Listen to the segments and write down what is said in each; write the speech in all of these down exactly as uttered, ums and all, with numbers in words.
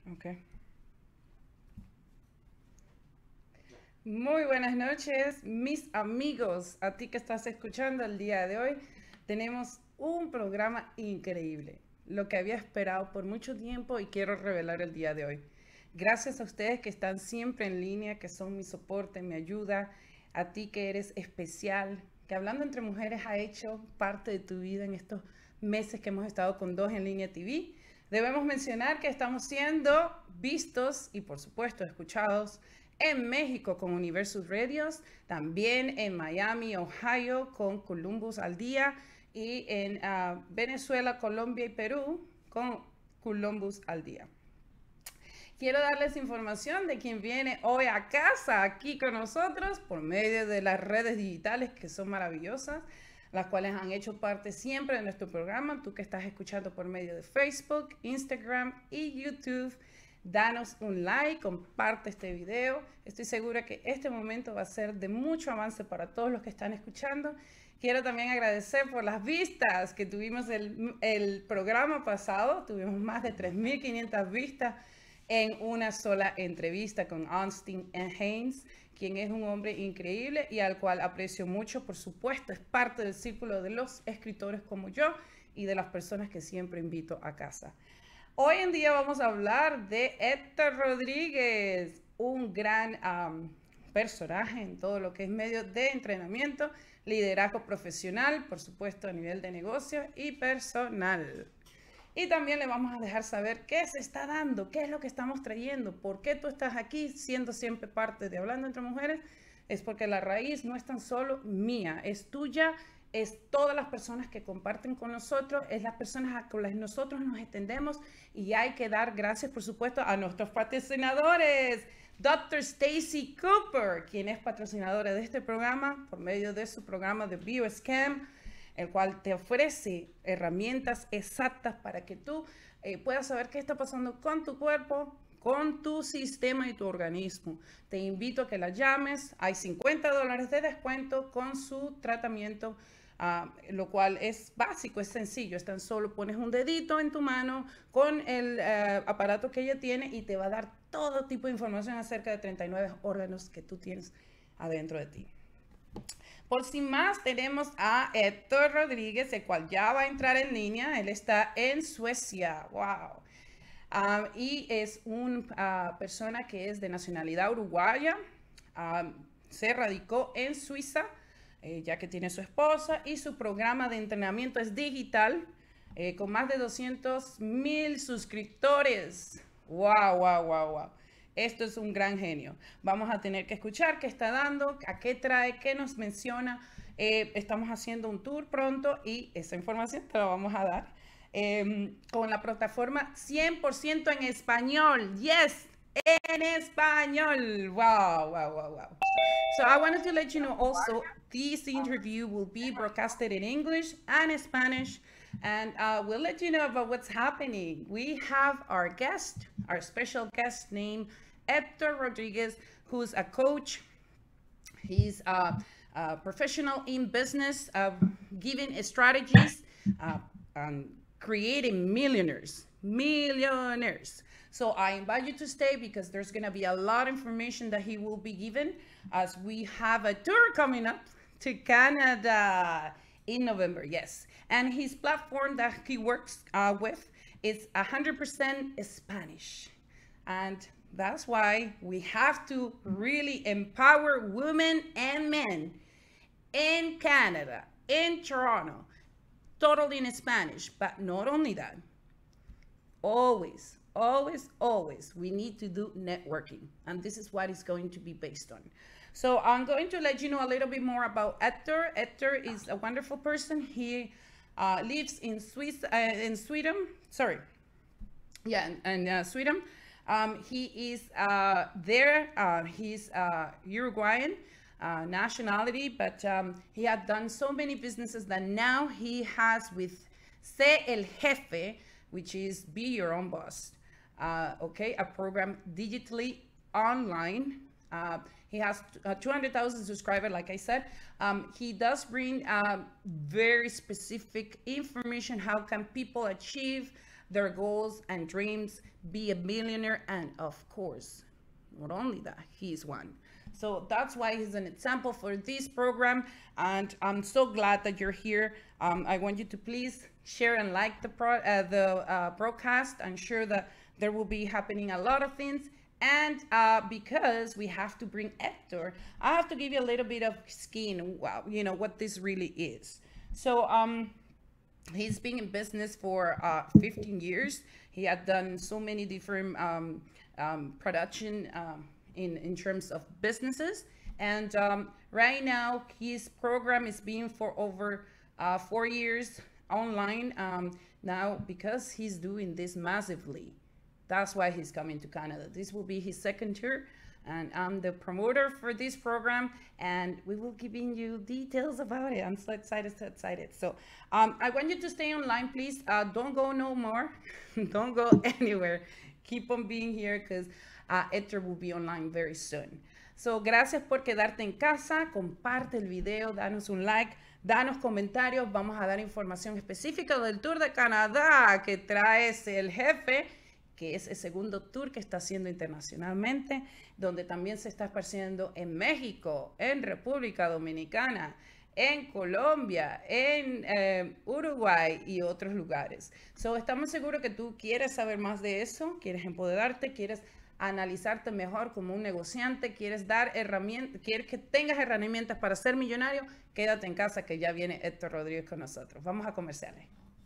Okay. Muy buenas noches, mis amigos. A ti que estás escuchando el día de hoy, tenemos un programa increíble, lo que había esperado por mucho tiempo y quiero revelar el día de hoy. Gracias a ustedes que están siempre en línea, que son mi soporte, mi ayuda, a ti que eres especial, que Hablando entre Mujeres ha hecho parte de tu vida en estos meses que hemos estado con Dos en Línea T V. Debemos mencionar que estamos siendo vistos y por supuesto escuchados en México con Universus Radios, también en Miami, Ohio con Columbus al Día y en uh, Venezuela, Colombia y Perú con Columbus al Día. Quiero darles información de quien viene hoy a casa aquí con nosotros por medio de las redes digitales que son maravillosas, las cuales han hecho parte siempre de nuestro programa. Tú que estás escuchando por medio de Facebook, Instagram y YouTube, danos un like, comparte este video. Estoy segura que este momento va a ser de mucho avance para todos los que están escuchando. Quiero también agradecer por las vistas que tuvimos el, el programa pasado. Tuvimos más de tres mil quinientas vistas en una sola entrevista con Austin Haynes, quien es un hombre increíble y al cual aprecio mucho. Por supuesto, es parte del círculo de los escritores como yo y de las personas que siempre invito a casa. Hoy en día vamos a hablar de Héctor Rodríguez, un gran um, personaje en todo lo que es medio de entrenamiento, liderazgo profesional, por supuesto a nivel de negocio y personal. Y también le vamos a dejar saber qué se está dando, qué es lo que estamos trayendo, por qué tú estás aquí siendo siempre parte de Hablando entre Mujeres. Es porque la raíz no es tan solo mía, es tuya, es todas las personas que comparten con nosotros, es las personas con las que nosotros nos extendemos y hay que dar gracias, por supuesto, a nuestros patrocinadores. doctor Stacy Cooper, quien es patrocinadora de este programa por medio de su programa de BioScam, el cual te ofrece herramientas exactas para que tú eh, puedas saber qué está pasando con tu cuerpo, con tu sistema y tu organismo. Te invito a que la llames. Hay cincuenta dólares de descuento con su tratamiento, uh, lo cual es básico, es sencillo. Es tan solo pones un dedito en tu mano con el uh, aparato que ella tiene y te va a dar todo tipo de información acerca de treinta y nueve órganos que tú tienes adentro de ti. Por sin más, tenemos a Héctor Rodríguez, el cual ya va a entrar en línea. Él está en Suecia. ¡Wow! Um, y es una uh, persona que es de nacionalidad uruguaya. Um, se radicó en Suiza, eh, ya que tiene su esposa, y su programa de entrenamiento es digital, eh, con más de doscientos mil suscriptores. ¡Wow, wow, wow, wow! Esto es un gran genio. Vamos a tener que escuchar qué está dando, a qué trae, qué nos menciona. Eh, estamos haciendo un tour pronto y esa información te la vamos a dar eh, con la plataforma cien por ciento en español. Yes, en español. Wow, wow, wow, wow. So I wanted to let you know also, this interview will be broadcasted in English and Spanish. And uh, we'll let you know about what's happening. We have our guest, our special guest named Héctor Rodríguez, who's a coach. He's a, a professional in business, uh, giving strategies uh, and creating millionaires, millionaires. So I invite you to stay because there's going to be a lot of information that he will be given as we have a tour coming up to Canada in November, yes. And his platform that he works uh, with is one hundred percent Spanish. And that's why we have to really empower women and men in Canada, in Toronto, totally in Spanish. But not only that, always, always, always, we need to do networking. And this is what it's going to be based on. So I'm going to let you know a little bit more about Héctor. Héctor is a wonderful person. He uh, lives in Swiss, uh, in Sweden. Sorry, yeah, in, in uh, Sweden. Um, he is uh, there. Uh, he's uh, Uruguayan uh, nationality, but um, he had done so many businesses that now he has with Sé el Jefe, which is Be Your Own Boss. Uh, okay, a program digitally online. Uh, he has uh, two hundred thousand subscribers, like I said. Um, he does bring um, very specific information. How can people achieve their goals and dreams, be a millionaire, and of course, not only that, he's one. So that's why he's an example for this program, and I'm so glad that you're here. Um, I want you to please share and like the pro uh, the uh, broadcast. I'm sure that there will be happening a lot of things, and uh, because we have to bring Hector, I have to give you a little bit of skin, wow, you know, what this really is. So um, he's been in business for uh, fifteen years. He had done so many different um, um, production um, in, in terms of businesses. And um, right now, his program is being for over uh, four years online um, now, because he's doing this massively. That's why he's coming to Canada. This will be his second tour, and I'm the promoter for this program, and we will giving you details about it. I'm so excited, so excited. So um, I want you to stay online, please. Uh, don't go no more. Don't go anywhere. Keep on being here, because uh, Hector will be online very soon. So gracias por quedarte en casa. Comparte el video, danos un like, danos comentarios. Vamos a dar información específica del Tour de Canadá que trae el jefe, que es el segundo tour que está haciendo internacionalmente, donde también se está esparciendo en México, en República Dominicana, en Colombia, en eh, Uruguay y otros lugares. So, estamos seguros que tú quieres saber más de eso, quieres empoderarte, quieres analizarte mejor como un negociante, quieres dar herramientas, quieres que tengas herramientas para ser millonario. Quédate en casa, que ya viene Hector Rodríguez con nosotros. Vamos a comerciales.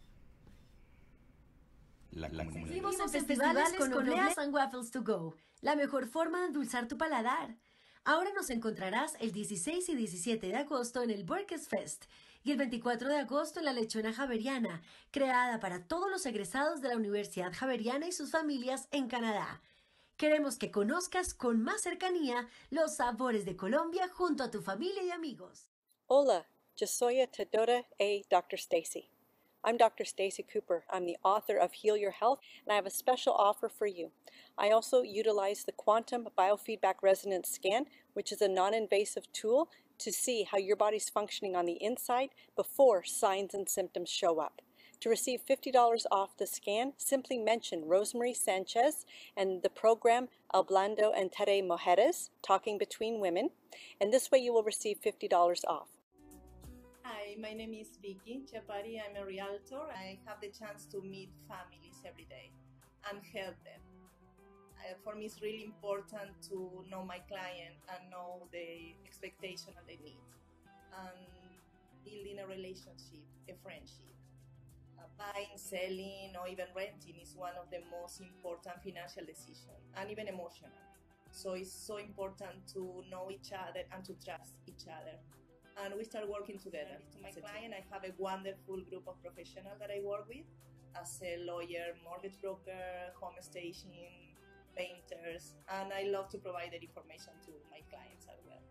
La Seguimos en festivales con Obleas and Waffles to Go, la mejor forma de endulzar tu paladar. Ahora nos encontrarás el dieciséis y diecisiete de agosto en el Burkes Fest y el veinticuatro de agosto en la Lechona Javeriana, creada para todos los egresados de la Universidad Javeriana y sus familias en Canadá. Queremos que conozcas con más cercanía los sabores de Colombia junto a tu familia y amigos. Hola, yo soy Tedora A. Doctor Stacy. I'm Doctor Stacy Cooper. I'm the author of Heal Your Health, and I have a special offer for you. I also utilize the Quantum Biofeedback Resonance Scan, which is a non-invasive tool to see how your body's functioning on the inside before signs and symptoms show up. To receive fifty dollars off the scan, simply mention Rosemary Sanchez and the program Hablando Entre Mujeres, Talking Between Women, and this way you will receive fifty dollars off. Hi, my name is Vicky Chapari. I'm a realtor. I have the chance to meet families every day and help them. Uh, for me, it's really important to know my client and know the expectation that they need. And building a relationship, a friendship. Uh, buying, selling, or even renting is one of the most important financial decisions, and even emotional. So it's so important to know each other and to trust each other. And we start working together. To my client, I have a wonderful group of professionals that I work with as a lawyer, mortgage broker, home staging, painters, and I love to provide that information to my clients as well.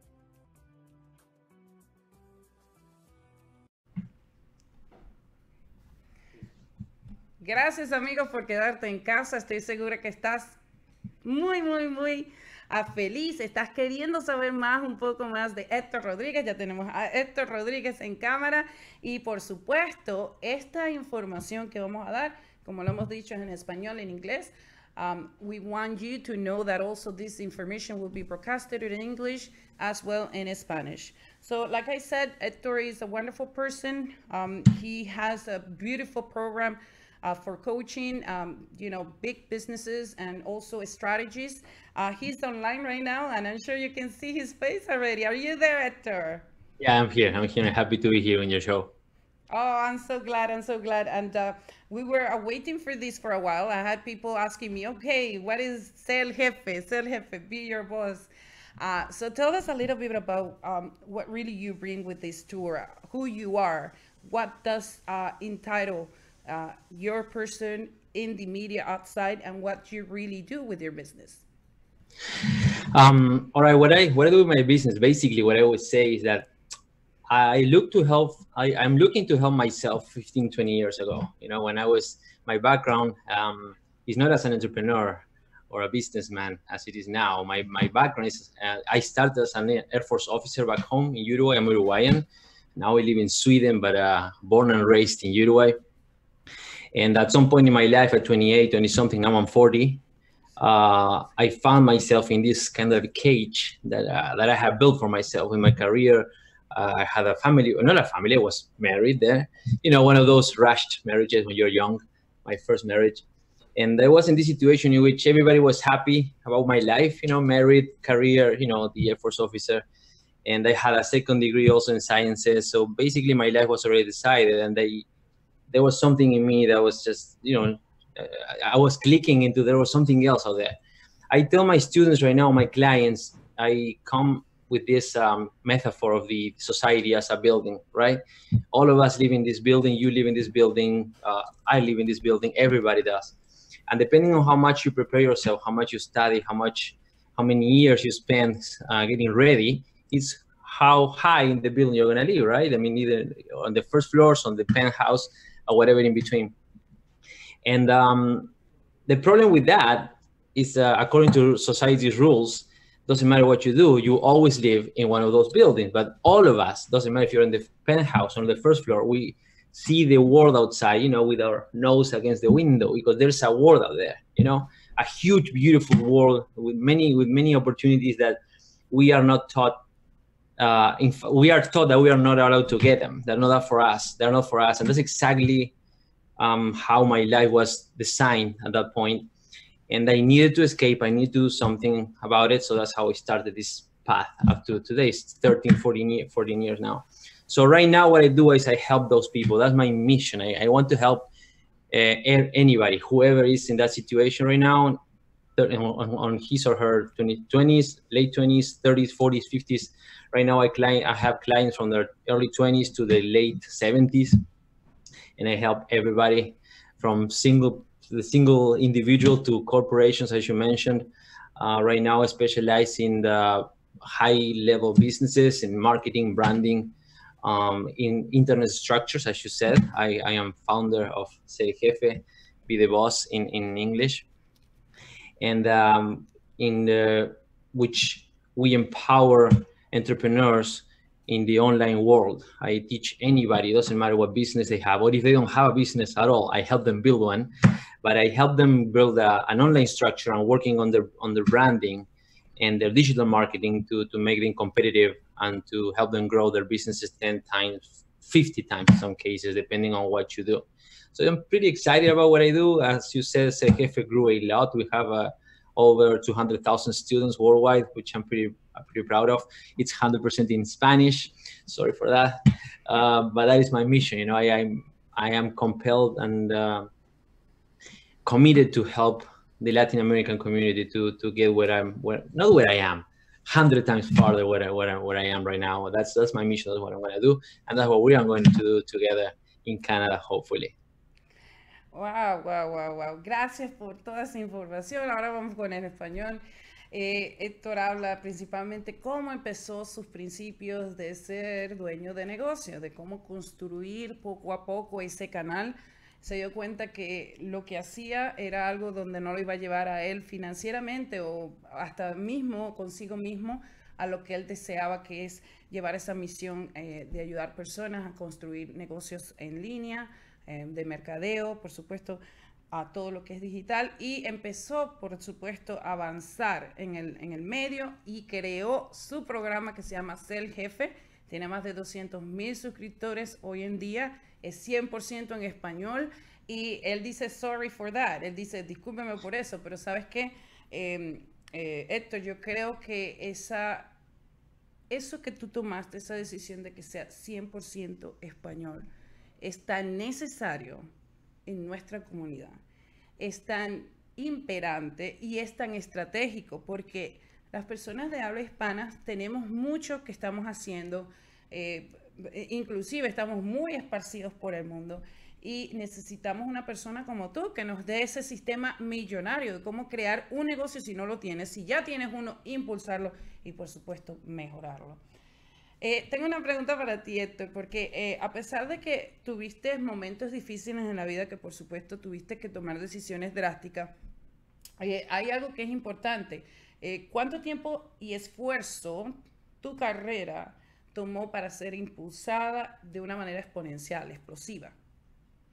Gracias, amigos, por quedarte en casa. Estoy segura que estás muy, muy, muy a feliz. Estás queriendo saber más, un poco más de Hector Rodríguez. Ya tenemos a Hector Rodríguez en cámara. Y, por supuesto, esta información que vamos a dar, como lo hemos dicho en español, en inglés, um, we want you to know that also this information will be broadcasted in English as well in Spanish. So, like I said, Hector is a wonderful person. Um, he has a beautiful program Uh, for coaching, um, you know, big businesses and also strategies. Uh, he's online right now, and I'm sure you can see his face already. Are you there, Hector? Yeah, I'm here. I'm here. I'm happy to be here on your show. Oh, I'm so glad. I'm so glad. And uh, we were uh, waiting for this for a while. I had people asking me, okay, what is Ser el Jefe? Ser el Jefe, be your boss. Uh, so tell us a little bit about um, what really you bring with this tour, who you are, what does uh, entitle Uh, your person in the media outside, and what you really do with your business. Um, all right, what I what I do with my business, basically what I always say is that I look to help, I, I'm looking to help myself fifteen, twenty years ago. You know, when I was, my background um, is not as an entrepreneur or a businessman as it is now. My, my background is, uh, I started as an Air Force officer back home in Uruguay. I'm Uruguayan. Now I live in Sweden, but uh, born and raised in Uruguay. And at some point in my life, at twenty-eight, twenty something, now I'm forty, uh, I found myself in this kind of cage that, uh, that I have built for myself in my career. Uh, I had a family, not a family, I was married there. You know, one of those rushed marriages when you're young, my first marriage. And I was in this situation in which everybody was happy about my life, you know, married, career, you know, the Air Force officer. And I had a second degree also in sciences. So basically my life was already decided, and they, there was something in me that was just, you know, I was clicking into, there was something else out there. I tell my students right now, my clients, I come with this um, metaphor of the society as a building, right? All of us live in this building, you live in this building, uh, I live in this building, everybody does. And depending on how much you prepare yourself, how much you study, how much, how many years you spend uh, getting ready, it's how high in the building you're gonna live, right? I mean, either on the first floors, on the penthouse, or whatever in between. And um, the problem with that is, uh, according to society's rules, doesn't matter what you do, you always live in one of those buildings. But all of us, doesn't matter if you're in the penthouse on the first floor, we see the world outside, you know, with our nose against the window, because there's a world out there, you know, a huge, beautiful world with many, with many opportunities that we are not taught. Uh, in, we are taught that we are not allowed to get them. They're not for us. They're not for us. And that's exactly um, how my life was designed at that point. And I needed to escape. I needed to do something about it. So that's how I started this path up to today. It's thirteen, fourteen, fourteen years now. So right now what I do is I help those people. That's my mission. I, I want to help uh, anybody, whoever is in that situation right now, on, on his or her twenties, late twenties, thirties, forties, fifties. Right now I, client, I have clients from their early twenties to the late seventies. And I help everybody from single the single individual to corporations, as you mentioned. Uh, right now, I specialize in the high-level businesses, in marketing, branding, um, in internet structures, as you said. I, I am founder of Ser Jefe, Be the Boss in, in English, and um, in the, which we empower entrepreneurs in the online world. I teach anybody, it doesn't matter what business they have, or if they don't have a business at all, I help them build one. But I help them build a, an online structure and working on their on their branding and their digital marketing to, to make them competitive and to help them grow their businesses ten times, fifty times in some cases, depending on what you do. So I'm pretty excited about what I do. As you said, Ser Jefe grew a lot. We have uh, over two hundred thousand students worldwide, which I'm pretty, I'm pretty proud of. It's one hundred percent in Spanish. Sorry for that. Uh, but that is my mission. You know, I, I'm, I am compelled and uh, committed to help the Latin American community to to get where I'm, where, not where I am, hundred times farther where I, where I where I am right now. That's that's my mission. That's what I'm going to do, and that's what we are going to do together in Canada, hopefully. Wow, wow, wow, wow. Gracias por toda esa información. Ahora vamos con el español. Eh, Héctor habla principalmente cómo empezó sus principios de ser dueño de negocio, de cómo construir poco a poco ese canal. Se dio cuenta que lo que hacía era algo donde no lo iba a llevar a él financieramente o hasta mismo consigo mismo a lo que él deseaba, que es llevar esa misión eh, de ayudar personas a construir negocios en línea, eh, de mercadeo, por supuesto, a todo lo que es digital, y empezó, por supuesto, a avanzar en el, en el medio y creó su programa que se llama Ser Jefe. Tiene más de doscientos mil suscriptores hoy en día. Es cien por ciento en español y él dice sorry for that, él dice discúlpeme por eso, pero ¿sabes qué? Eh, eh, Héctor, yo creo que esa, eso que tú tomaste, esa decisión de que sea cien por ciento español, es tan necesario en nuestra comunidad, es tan imperante y es tan estratégico, porque las personas de habla hispana tenemos mucho que estamos haciendo, eh, inclusive estamos muy esparcidos por el mundo y necesitamos una persona como tú que nos dé ese sistema millonario de cómo crear un negocio si no lo tienes, si ya tienes uno, impulsarlo y por supuesto mejorarlo. Eh, tengo una pregunta para ti, Héctor, porque eh, a pesar de que tuviste momentos difíciles en la vida, que por supuesto tuviste que tomar decisiones drásticas, eh, hay algo que es importante. Eh, ¿Cuánto tiempo y esfuerzo tu carrera tomó para ser impulsada de una manera exponencial, explosiva?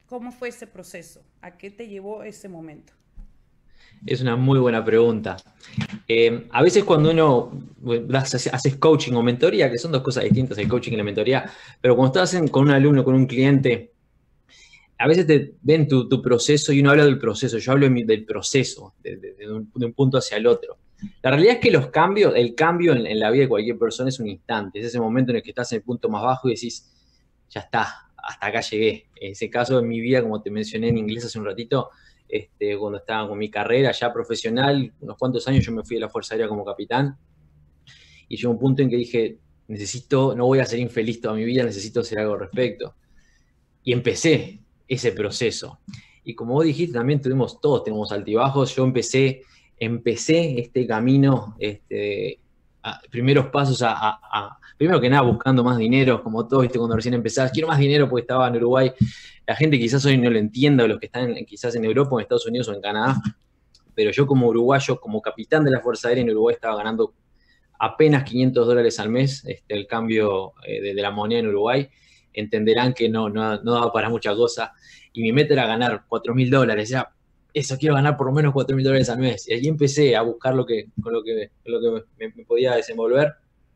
¿Cómo fue ese proceso? ¿A qué te llevó ese momento? Es una muy buena pregunta. Eh, a veces cuando uno haces coaching o mentoría, que son dos cosas distintas, el coaching y la mentoría, pero cuando estás en, con un alumno, con un cliente, a veces te ven tu, tu proceso y uno habla del proceso, yo hablo del proceso, de, de, de, un, de un punto hacia el otro. La realidad es que los cambios, el cambio en, en la vida de cualquier persona es un instante, es ese momento en el que estás en el punto más bajo y decís, ya está, hasta acá llegué. En ese caso en mi vida, como te mencioné en inglés hace un ratito, Este, cuando estaba con mi carrera ya profesional, unos cuantos años yo me fui de la Fuerza Aérea como capitán y llegó un punto en que dije, necesito, no voy a ser infeliz toda mi vida, necesito hacer algo al respecto. Y empecé ese proceso. Y como vos dijiste, también tuvimos, todos tenemos altibajos, yo empecé, empecé este camino, este, a, primeros pasos a, a, a, primero que nada buscando más dinero, como todos, viste, cuando recién empezás, quiero más dinero porque estaba en Uruguay. La gente quizás hoy no lo entienda, los que están en, quizás en Europa, o en Estados Unidos o en Canadá, pero yo como uruguayo, como capitán de la Fuerza Aérea en Uruguay, estaba ganando apenas quinientos dólares al mes, este, el cambio eh, de, de la moneda en Uruguay. Entenderán que no, no, no daba para mucha cosa, y mi meta era ganar cuatro mil dólares, ya, eso, quiero ganar por lo menos cuatro mil dólares al mes, y allí empecé a buscar lo que, con lo que, con lo que me, me podía desenvolver.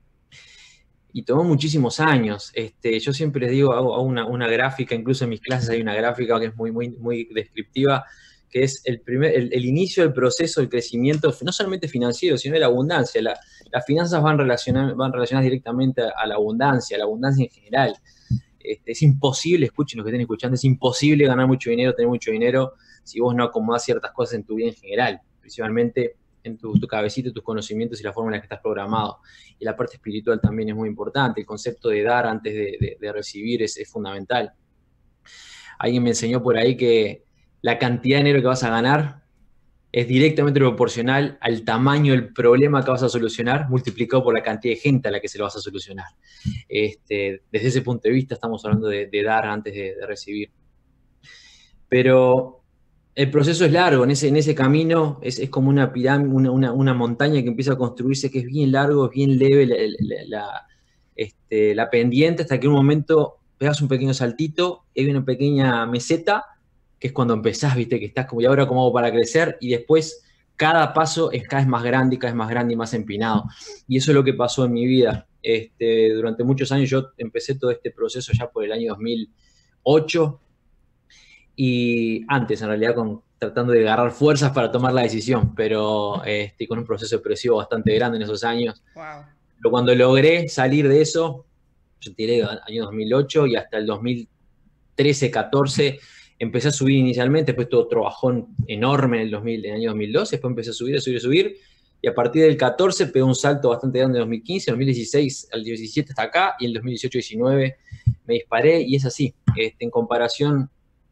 Y tomó muchísimos años. Este, yo siempre les digo, hago, hago una, una gráfica, incluso en mis clases hay una gráfica que es muy, muy, muy descriptiva, que es el, primer, el, el inicio del proceso, el crecimiento, no solamente financiero, sino de la abundancia. La, las finanzas van relacionadas, van relacionadas directamente a, a la abundancia, a la abundancia en general. Este, es imposible, escuchen los que estén escuchando, es imposible ganar mucho dinero, tener mucho dinero, si vos no acomodás ciertas cosas en tu vida en general, principalmente en tu, tu cabecita, tus conocimientos y la forma en la que estás programado. Y la parte espiritual también es muy importante. El concepto de dar antes de, de, de recibir es, es fundamental. Alguien me enseñó por ahí que la cantidad de dinero que vas a ganar es directamente proporcional al tamaño del problema que vas a solucionar, multiplicado por la cantidad de gente a la que se lo vas a solucionar. Este, desde ese punto de vista estamos hablando de, de dar antes de, de recibir. Pero el proceso es largo, en ese, en ese camino es, es como una pirámide, una, una, una montaña que empieza a construirse, que es bien largo, es bien leve la, la, la, este, la pendiente, hasta que en un momento pegas un pequeño saltito, y hay una pequeña meseta, que es cuando empezás, viste, que estás como, ¿y ahora cómo hago para crecer? Y después cada paso es cada vez más grande, y cada vez más grande y más empinado. Y eso es lo que pasó en mi vida. Este, durante muchos años yo empecé todo este proceso ya por el año dos mil ocho, y antes en realidad con, tratando de agarrar fuerzas para tomar la decisión, pero este, con un proceso depresivo bastante grande en esos años. Wow. Pero cuando logré salir de eso, yo tiré el año dos mil ocho y hasta el dos mil trece, catorce empecé a subir inicialmente, después todo otro bajón enorme en el, dos mil, en el año dos mil doce, después empecé a subir, a subir, a subir, y a partir del catorce pegó un salto bastante grande en dos mil quince, dos mil dieciséis al diecisiete hasta acá, y en el dos mil dieciocho diecinueve me disparé, y es así, este, en comparación.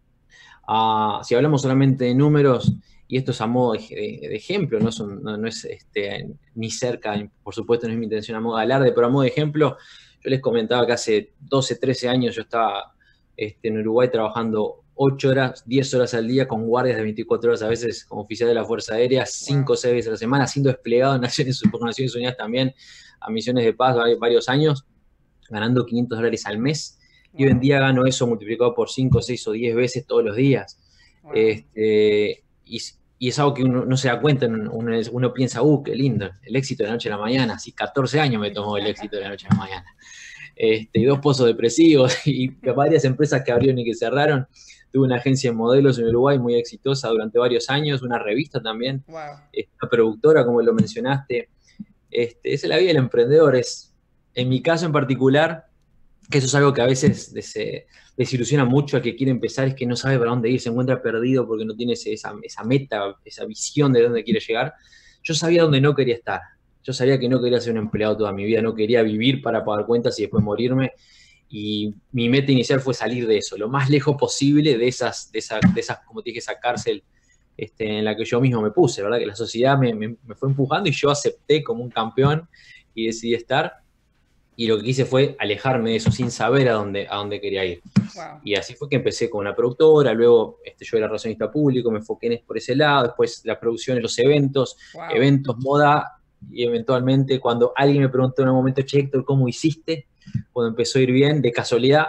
Uh, si hablamos solamente de números, y esto es a modo de, de, de ejemplo, no, son, no, no es este, ni cerca, por supuesto no es mi intención a modo de alarde, pero a modo de ejemplo, yo les comentaba que hace doce, trece años yo estaba este, en Uruguay trabajando ocho horas, diez horas al día, con guardias de veinticuatro horas a veces como oficial de la Fuerza Aérea, cinco o seis veces a la semana, siendo desplegado en Naciones, por Naciones Unidas también, a misiones de paz varios años, ganando quinientos dólares al mes. Y hoy en día gano eso multiplicado por cinco, seis o diez veces todos los días. Wow. Este, y, y es algo que uno no se da cuenta, uno, uno piensa, uh, qué lindo, el éxito de la noche a la mañana. Así catorce años me tomó el éxito de la noche a la mañana. Este, y dos pozos depresivos y varias empresas que abrieron y que cerraron. Tuve una agencia de modelos en Uruguay muy exitosa durante varios años, una revista también, wow. Una productora, como lo mencionaste. Este, esa es la vida del emprendedor. Es, en mi caso en particular, que eso es algo que a veces des, desilusiona mucho al que quiere empezar, es que no sabe para dónde ir, se encuentra perdido porque no tiene ese, esa, esa meta, esa visión de dónde quiere llegar. Yo sabía dónde no quería estar. Yo sabía que no quería ser un empleado toda mi vida, no quería vivir para pagar cuentas y después morirme. Y mi meta inicial fue salir de eso, lo más lejos posible de esas, de esas, de esas como te dije, esa cárcel este, en la que yo mismo me puse, ¿verdad? Que la sociedad me, me, me fue empujando y yo acepté como un campeón y decidí estar. Y lo que hice fue alejarme de eso sin saber a dónde, a dónde quería ir. Wow. Y así fue que empecé con una productora, luego este, yo era relacionista público, me enfoqué por ese lado, después la producción en los eventos, wow. eventos, moda, y eventualmente cuando alguien me preguntó en un momento, che, Héctor, ¿cómo hiciste? Cuando empezó a ir bien, de casualidad,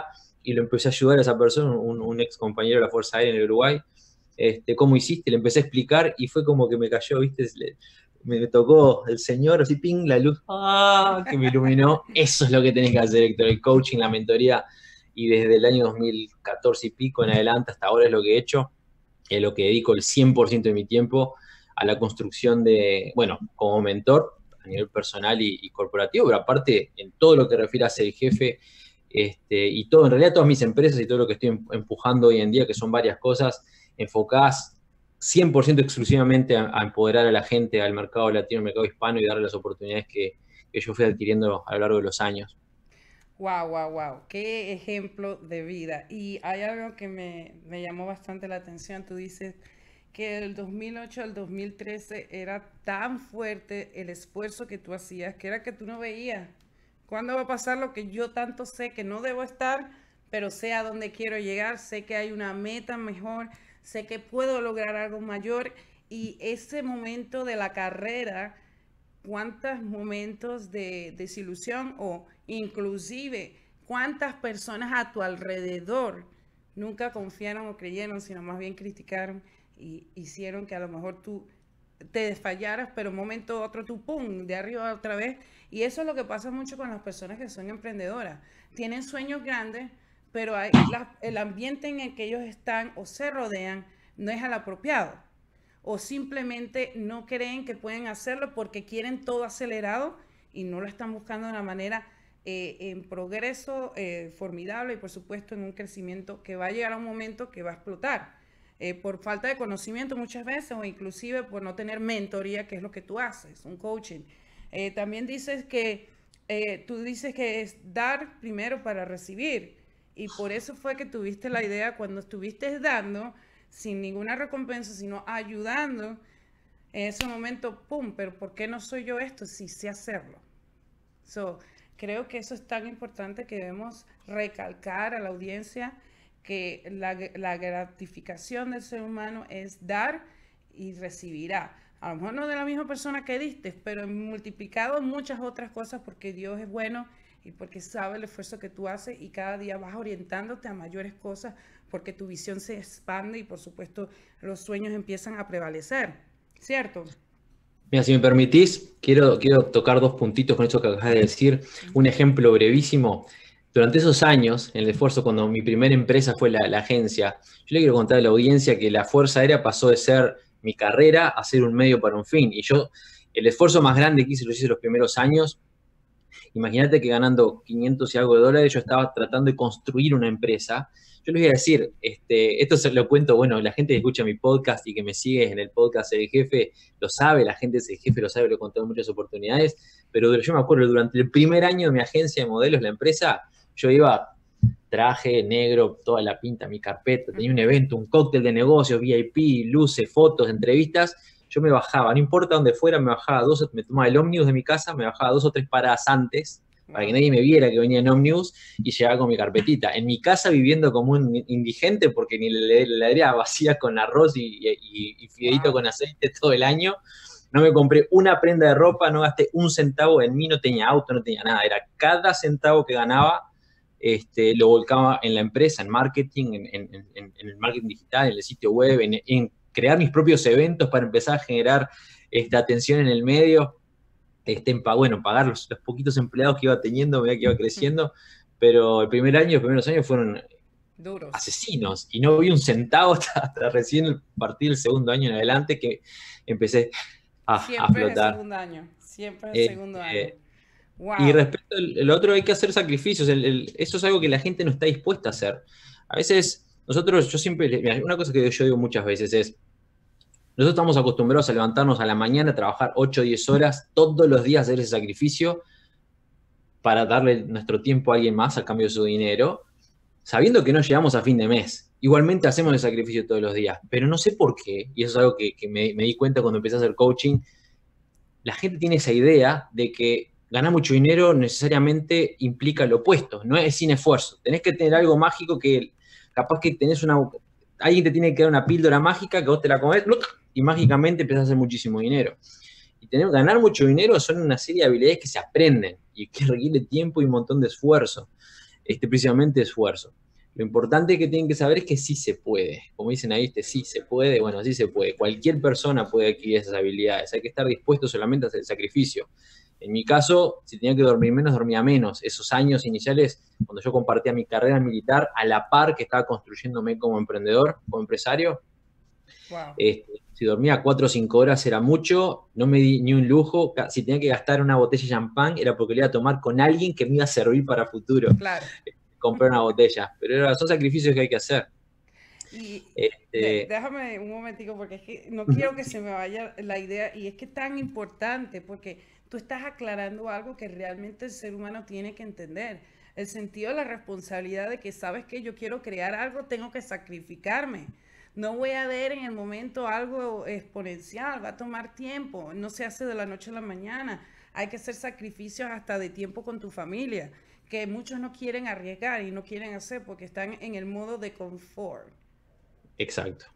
y lo empecé a ayudar a esa persona, un, un ex compañero de la Fuerza Aérea en el Uruguay. Este, ¿cómo hiciste? Le empecé a explicar y fue como que me cayó, ¿viste? Le, me tocó el Señor, así, ping, la luz, ¡ah! Que me iluminó. Eso es lo que tenés que hacer, Héctor, el coaching, la mentoría, y desde el año dos mil catorce y pico en adelante hasta ahora es lo que he hecho, es lo que dedico el cien por ciento de mi tiempo a la construcción de, bueno, como mentor a nivel personal y, y corporativo, pero aparte en todo lo que refiere a ser jefe, este, y todo, en realidad todas mis empresas y todo lo que estoy empujando hoy en día, que son varias cosas, enfocadas cien por ciento exclusivamente a, a empoderar a la gente, al mercado latino, al mercado hispano y darle las oportunidades que, que yo fui adquiriendo a lo largo de los años. Wow, wow, wow. Qué ejemplo de vida. Y hay algo que me, me llamó bastante la atención. Tú dices que del dos mil ocho al dos mil trece era tan fuerte el esfuerzo que tú hacías, que era que tú no veías cuándo va a pasar lo que yo tanto sé que no debo estar, pero sé a dónde quiero llegar, sé que hay una meta mejor, sé que puedo lograr algo mayor. Y ese momento de la carrera, ¿cuántos momentos de desilusión o inclusive cuántas personas a tu alrededor nunca confiaron o creyeron, sino más bien criticaron y hicieron que a lo mejor tú te desfallaras, pero un momento u otro tú, pum, de arriba otra vez? Y eso es lo que pasa mucho con las personas que son emprendedoras. Tienen sueños grandes, pero hay, la, el ambiente en el que ellos están o se rodean no es el apropiado. O simplemente no creen que pueden hacerlo porque quieren todo acelerado y no lo están buscando de una manera eh, en progreso eh, formidable y por supuesto en un crecimiento que va a llegar a un momento que va a explotar. Eh, por falta de conocimiento muchas veces o inclusive por no tener mentoría, que es lo que tú haces, un coaching. Eh, también dices que, eh, tú dices que es dar primero para recibir y por eso fue que tuviste la idea cuando estuviste dando sin ninguna recompensa, sino ayudando, en ese momento, pum, pero ¿por qué no soy yo esto si sé hacerlo? So, creo que eso es tan importante que debemos recalcar a la audiencia que la, la gratificación del ser humano es dar y recibirá. A lo mejor no de la misma persona que diste, pero multiplicado en muchas otras cosas porque Dios es bueno y porque sabe el esfuerzo que tú haces y cada día vas orientándote a mayores cosas porque tu visión se expande y por supuesto los sueños empiezan a prevalecer, ¿cierto? Mira, si me permitís, quiero, quiero tocar dos puntitos con eso que acabas de decir. Un ejemplo brevísimo. Durante esos años, en el esfuerzo, cuando mi primera empresa fue la, la agencia, yo le quiero contar a la audiencia que la Fuerza Aérea pasó de ser mi carrera a ser un medio para un fin. Y yo, el esfuerzo más grande que hice, lo hice los primeros años. Imagínate que ganando quinientos y algo de dólares, yo estaba tratando de construir una empresa. Yo les voy a decir, este, esto se lo cuento, bueno, la gente que escucha mi podcast y que me sigue en el podcast El Jefe, lo sabe, la gente del Jefe lo sabe, lo he contado en muchas oportunidades, pero yo me acuerdo, durante el primer año de mi agencia de modelos, la empresa, yo iba traje negro, toda la pinta, mi carpeta, tenía un evento, un cóctel de negocios, V I P, luces, fotos, entrevistas. Yo me bajaba, no importa dónde fuera, me bajaba dos, me tomaba el ómnibus de mi casa, me bajaba dos o tres paradas antes, para que nadie me viera que venía en ómnibus, y llegaba con mi carpetita. En mi casa viviendo como un indigente, porque ni la heladera vacía con arroz y, y, y fideito con aceite todo el año. No me compré una prenda de ropa, no gasté un centavo en mí, no tenía auto, no tenía nada. Era cada centavo que ganaba, este, lo volcaba en la empresa, en marketing, en, en, en, en el marketing digital, en el sitio web, en, en crear mis propios eventos para empezar a generar esta atención en el medio, este, en, bueno, pagar los, los poquitos empleados que iba teniendo, medida que iba creciendo, pero el primer año, los primeros años fueron duros, asesinos, y no vi un centavo hasta, hasta recién a partir del segundo año en adelante que empecé a, a flotar. Siempre es el segundo año, siempre es el eh, segundo año. Eh, wow. Y respecto al el otro, hay que hacer sacrificios, el, el, eso es algo que la gente no está dispuesta a hacer. A veces, nosotros, yo siempre, mira, una cosa que yo digo muchas veces es, nosotros estamos acostumbrados a levantarnos a la mañana, a trabajar ocho o diez horas, todos los días hacer ese sacrificio para darle nuestro tiempo a alguien más a cambio de su dinero, sabiendo que no llegamos a fin de mes. Igualmente hacemos el sacrificio todos los días, pero no sé por qué, y eso es algo que, que me, me di cuenta cuando empecé a hacer coaching, la gente tiene esa idea de que ganar mucho dinero necesariamente implica lo opuesto, no es sin esfuerzo. Tenés que tener algo mágico que capaz que tenés una... Alguien te tiene que dar una píldora mágica que vos te la comés y mágicamente empezás a hacer muchísimo dinero. Y tener, ganar mucho dinero son una serie de habilidades que se aprenden y que requiere tiempo y un montón de esfuerzo, este, precisamente esfuerzo. Lo importante que tienen que saber es que sí se puede. Como dicen ahí, este, sí se puede, bueno, sí se puede. Cualquier persona puede adquirir esas habilidades. Hay que estar dispuesto solamente a hacer el sacrificio. En mi caso, si tenía que dormir menos, dormía menos. Esos años iniciales, cuando yo compartía mi carrera militar, a la par que estaba construyéndome como emprendedor, como empresario, Wow. este, si dormía cuatro o cinco horas era mucho, no me di ni un lujo. Si tenía que gastar una botella de champán, era porque le iba a tomar con alguien que me iba a servir para futuro. Claro. Comprar una botella. Pero era, son sacrificios que hay que hacer. Y este... de, déjame un momentico, porque es que no quiero que se me vaya la idea, y es que es tan importante, porque tú estás aclarando algo que realmente el ser humano tiene que entender. El sentido de la responsabilidad de que, ¿sabes qué? Yo quiero crear algo, tengo que sacrificarme. No voy a ver en el momento algo exponencial, va a tomar tiempo, no se hace de la noche a la mañana. Hay que hacer sacrificios hasta de tiempo con tu familia, que muchos no quieren arriesgar y no quieren hacer porque están en el modo de confort. Exacto.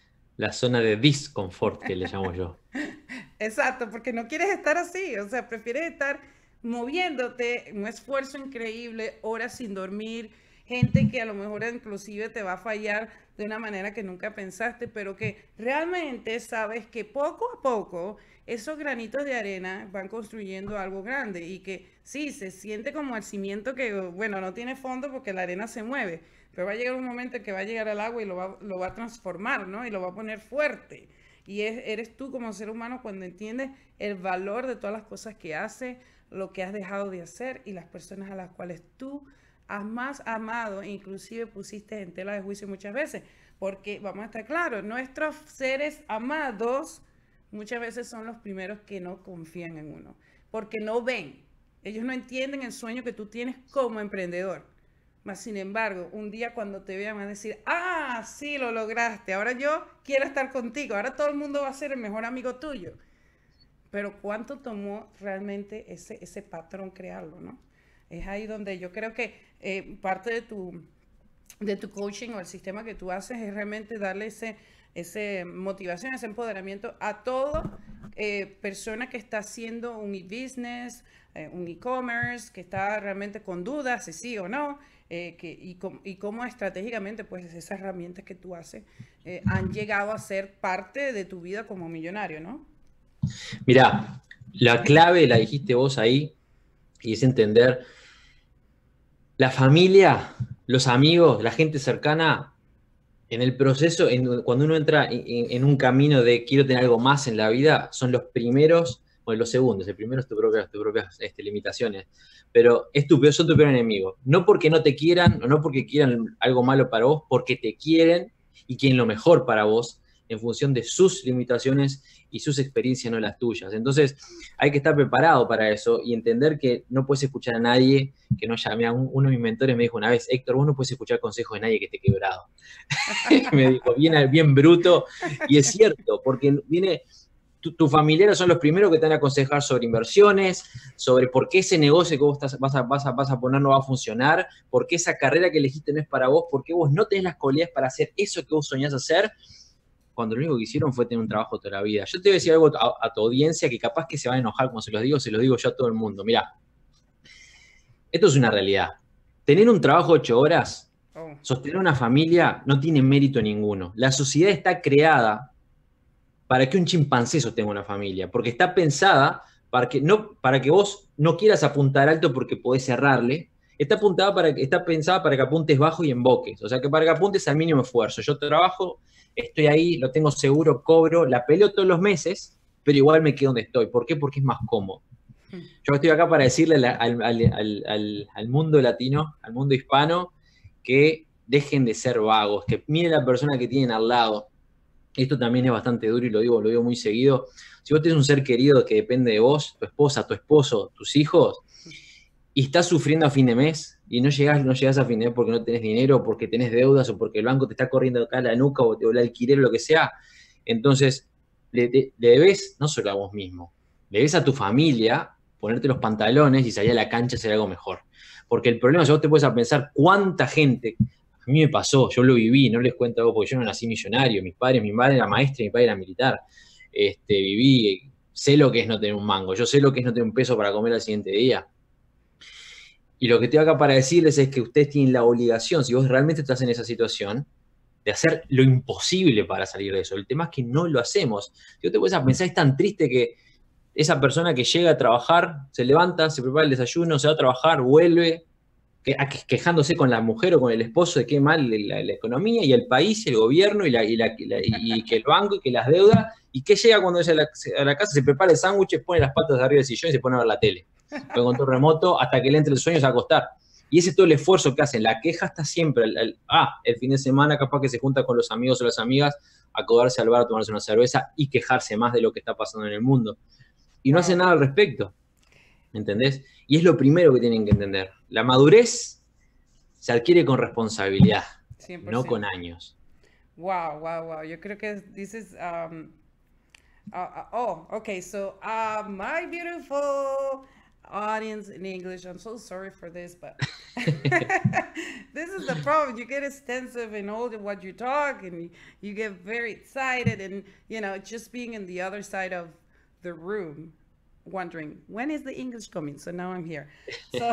La zona de disconfort que le llamo yo. Exacto, porque no quieres estar así, o sea, prefieres estar moviéndote, un esfuerzo increíble, horas sin dormir, gente que a lo mejor inclusive te va a fallar de una manera que nunca pensaste, pero que realmente sabes que poco a poco esos granitos de arena van construyendo algo grande y que sí, se siente como el cimiento que, bueno, no tiene fondo porque la arena se mueve, pero va a llegar un momento en que va a llegar al agua y lo va, lo va a transformar, ¿no? Y lo va a poner fuerte. Y es, eres tú como ser humano cuando entiendes el valor de todas las cosas que haces, lo que has dejado de hacer y las personas a las cuales tú has más amado, inclusive pusiste en tela de juicio muchas veces, porque vamos a estar claros, nuestros seres amados muchas veces son los primeros que no confían en uno, porque no ven, ellos no entienden el sueño que tú tienes como emprendedor, mas sin embargo, un día cuando te vean van a decir, ah, sí, lo lograste, ahora yo quiero estar contigo, ahora todo el mundo va a ser el mejor amigo tuyo, pero ¿cuánto tomó realmente ese, ese patrón crearlo, no? Es ahí donde yo creo que eh, parte de tu, de tu coaching o el sistema que tú haces es realmente darle ese, ese motivación, ese empoderamiento a toda eh, persona que está haciendo un e-business, eh, un e-commerce, que está realmente con dudas, si sí o no, eh, que, y, com, y cómo estratégicamente pues esas herramientas que tú haces eh, han llegado a ser parte de tu vida como millonario, ¿no? Mirá, la clave la dijiste vos ahí, y es entender la familia, los amigos, la gente cercana, en el proceso, en, cuando uno entra en, en un camino de quiero tener algo más en la vida, son los primeros, o los segundos, el primero es tu propia, tus propias este, limitaciones, pero es tu, son tu peor enemigo. No porque no te quieran, o no porque quieran algo malo para vos, porque te quieren y quieren lo mejor para vos, en función de sus limitaciones y sus experiencias, no las tuyas. Entonces, hay que estar preparado para eso y entender que no puedes escuchar a nadie que no haya... Mira, uno de mis mentores me dijo una vez, Héctor, vos no puedes escuchar consejos de nadie que esté quebrado. Me dijo, bien, bien bruto, y es cierto, porque viene... Tus tu familiares son los primeros que te van a aconsejar sobre inversiones, sobre por qué ese negocio que vos estás, vas, a, vas, a, vas a poner no va a funcionar, por qué esa carrera que elegiste no es para vos, por qué vos no tenés las cualidades para hacer eso que vos soñás hacer, cuando lo único que hicieron fue tener un trabajo toda la vida. Yo te voy a decir algo a, a tu audiencia que capaz que se va a enojar cuando se los digo, se los digo yo a todo el mundo. Mirá, esto es una realidad. Tener un trabajo ocho horas, sostener una familia, no tiene mérito ninguno. La sociedad está creada para que un chimpancé sostenga una familia, porque está pensada para que, no, para que vos no quieras apuntar alto porque podés errarle, está, apuntada para, está pensada para que apuntes bajo y emboques, o sea, que para que apuntes al mínimo esfuerzo. Yo trabajo, estoy ahí, lo tengo seguro, cobro, la peleo todos los meses, pero igual me quedo donde estoy. ¿Por qué? Porque es más cómodo. Yo estoy acá para decirle al, al, al, al, al mundo latino, al mundo hispano, que dejen de ser vagos, que miren a la persona que tienen al lado. Esto también es bastante duro y lo digo, lo digo muy seguido. Si vos tenés un ser querido que depende de vos, tu esposa, tu esposo, tus hijos, y estás sufriendo a fin de mes, y no llegás, no llegás a fin de mes porque no tenés dinero, porque tenés deudas, o porque el banco te está corriendo acá la nuca, o, o el alquiler, o lo que sea, entonces le, le, le debes no solo a vos mismo, le debes a tu familia ponerte los pantalones y salir a la cancha a hacer algo mejor. Porque el problema es que vos te puedes a pensar cuánta gente... A mí me pasó, yo lo viví, no les cuento algo porque yo no nací millonario, mis padres, mi madre era maestra y mi padre era militar. Este, viví, sé lo que es no tener un mango, yo sé lo que es no tener un peso para comer al siguiente día. Y lo que estoy acá para decirles es que ustedes tienen la obligación, si vos realmente estás en esa situación, de hacer lo imposible para salir de eso. El tema es que no lo hacemos. Si vos te pones a pensar, es tan triste que esa persona que llega a trabajar, se levanta, se prepara el desayuno, se va a trabajar, vuelve, que, quejándose con la mujer o con el esposo de qué mal la, la economía y el país, el gobierno y, la, y, la, y, la, y que el banco y que las deudas, y que llega cuando llega a la, a la casa, se prepara el sándwich, pone las patas de arriba del sillón y se pone a ver la tele. Con control remoto hasta que le entre el sueño y se va a acostar. Y ese es todo el esfuerzo que hacen. La queja está siempre. El, el, ah, el fin de semana capaz que se junta con los amigos o las amigas a codarse al bar a tomarse una cerveza y quejarse más de lo que está pasando en el mundo. Y no hacen nada al respecto. ¿Entendés? Y es lo primero que tienen que entender. La madurez se adquiere con responsabilidad, cien por ciento. No con años. Wow, wow, wow. Yo creo que this is... Um, uh, uh, oh, okay. So, uh, my beautiful... audience in English, I'm so sorry for this, but this is the problem. You get extensive in all the, what you talk, and you, you get very excited, and you know, just being in the other side of the room, wondering when is the English coming. So now I'm here. So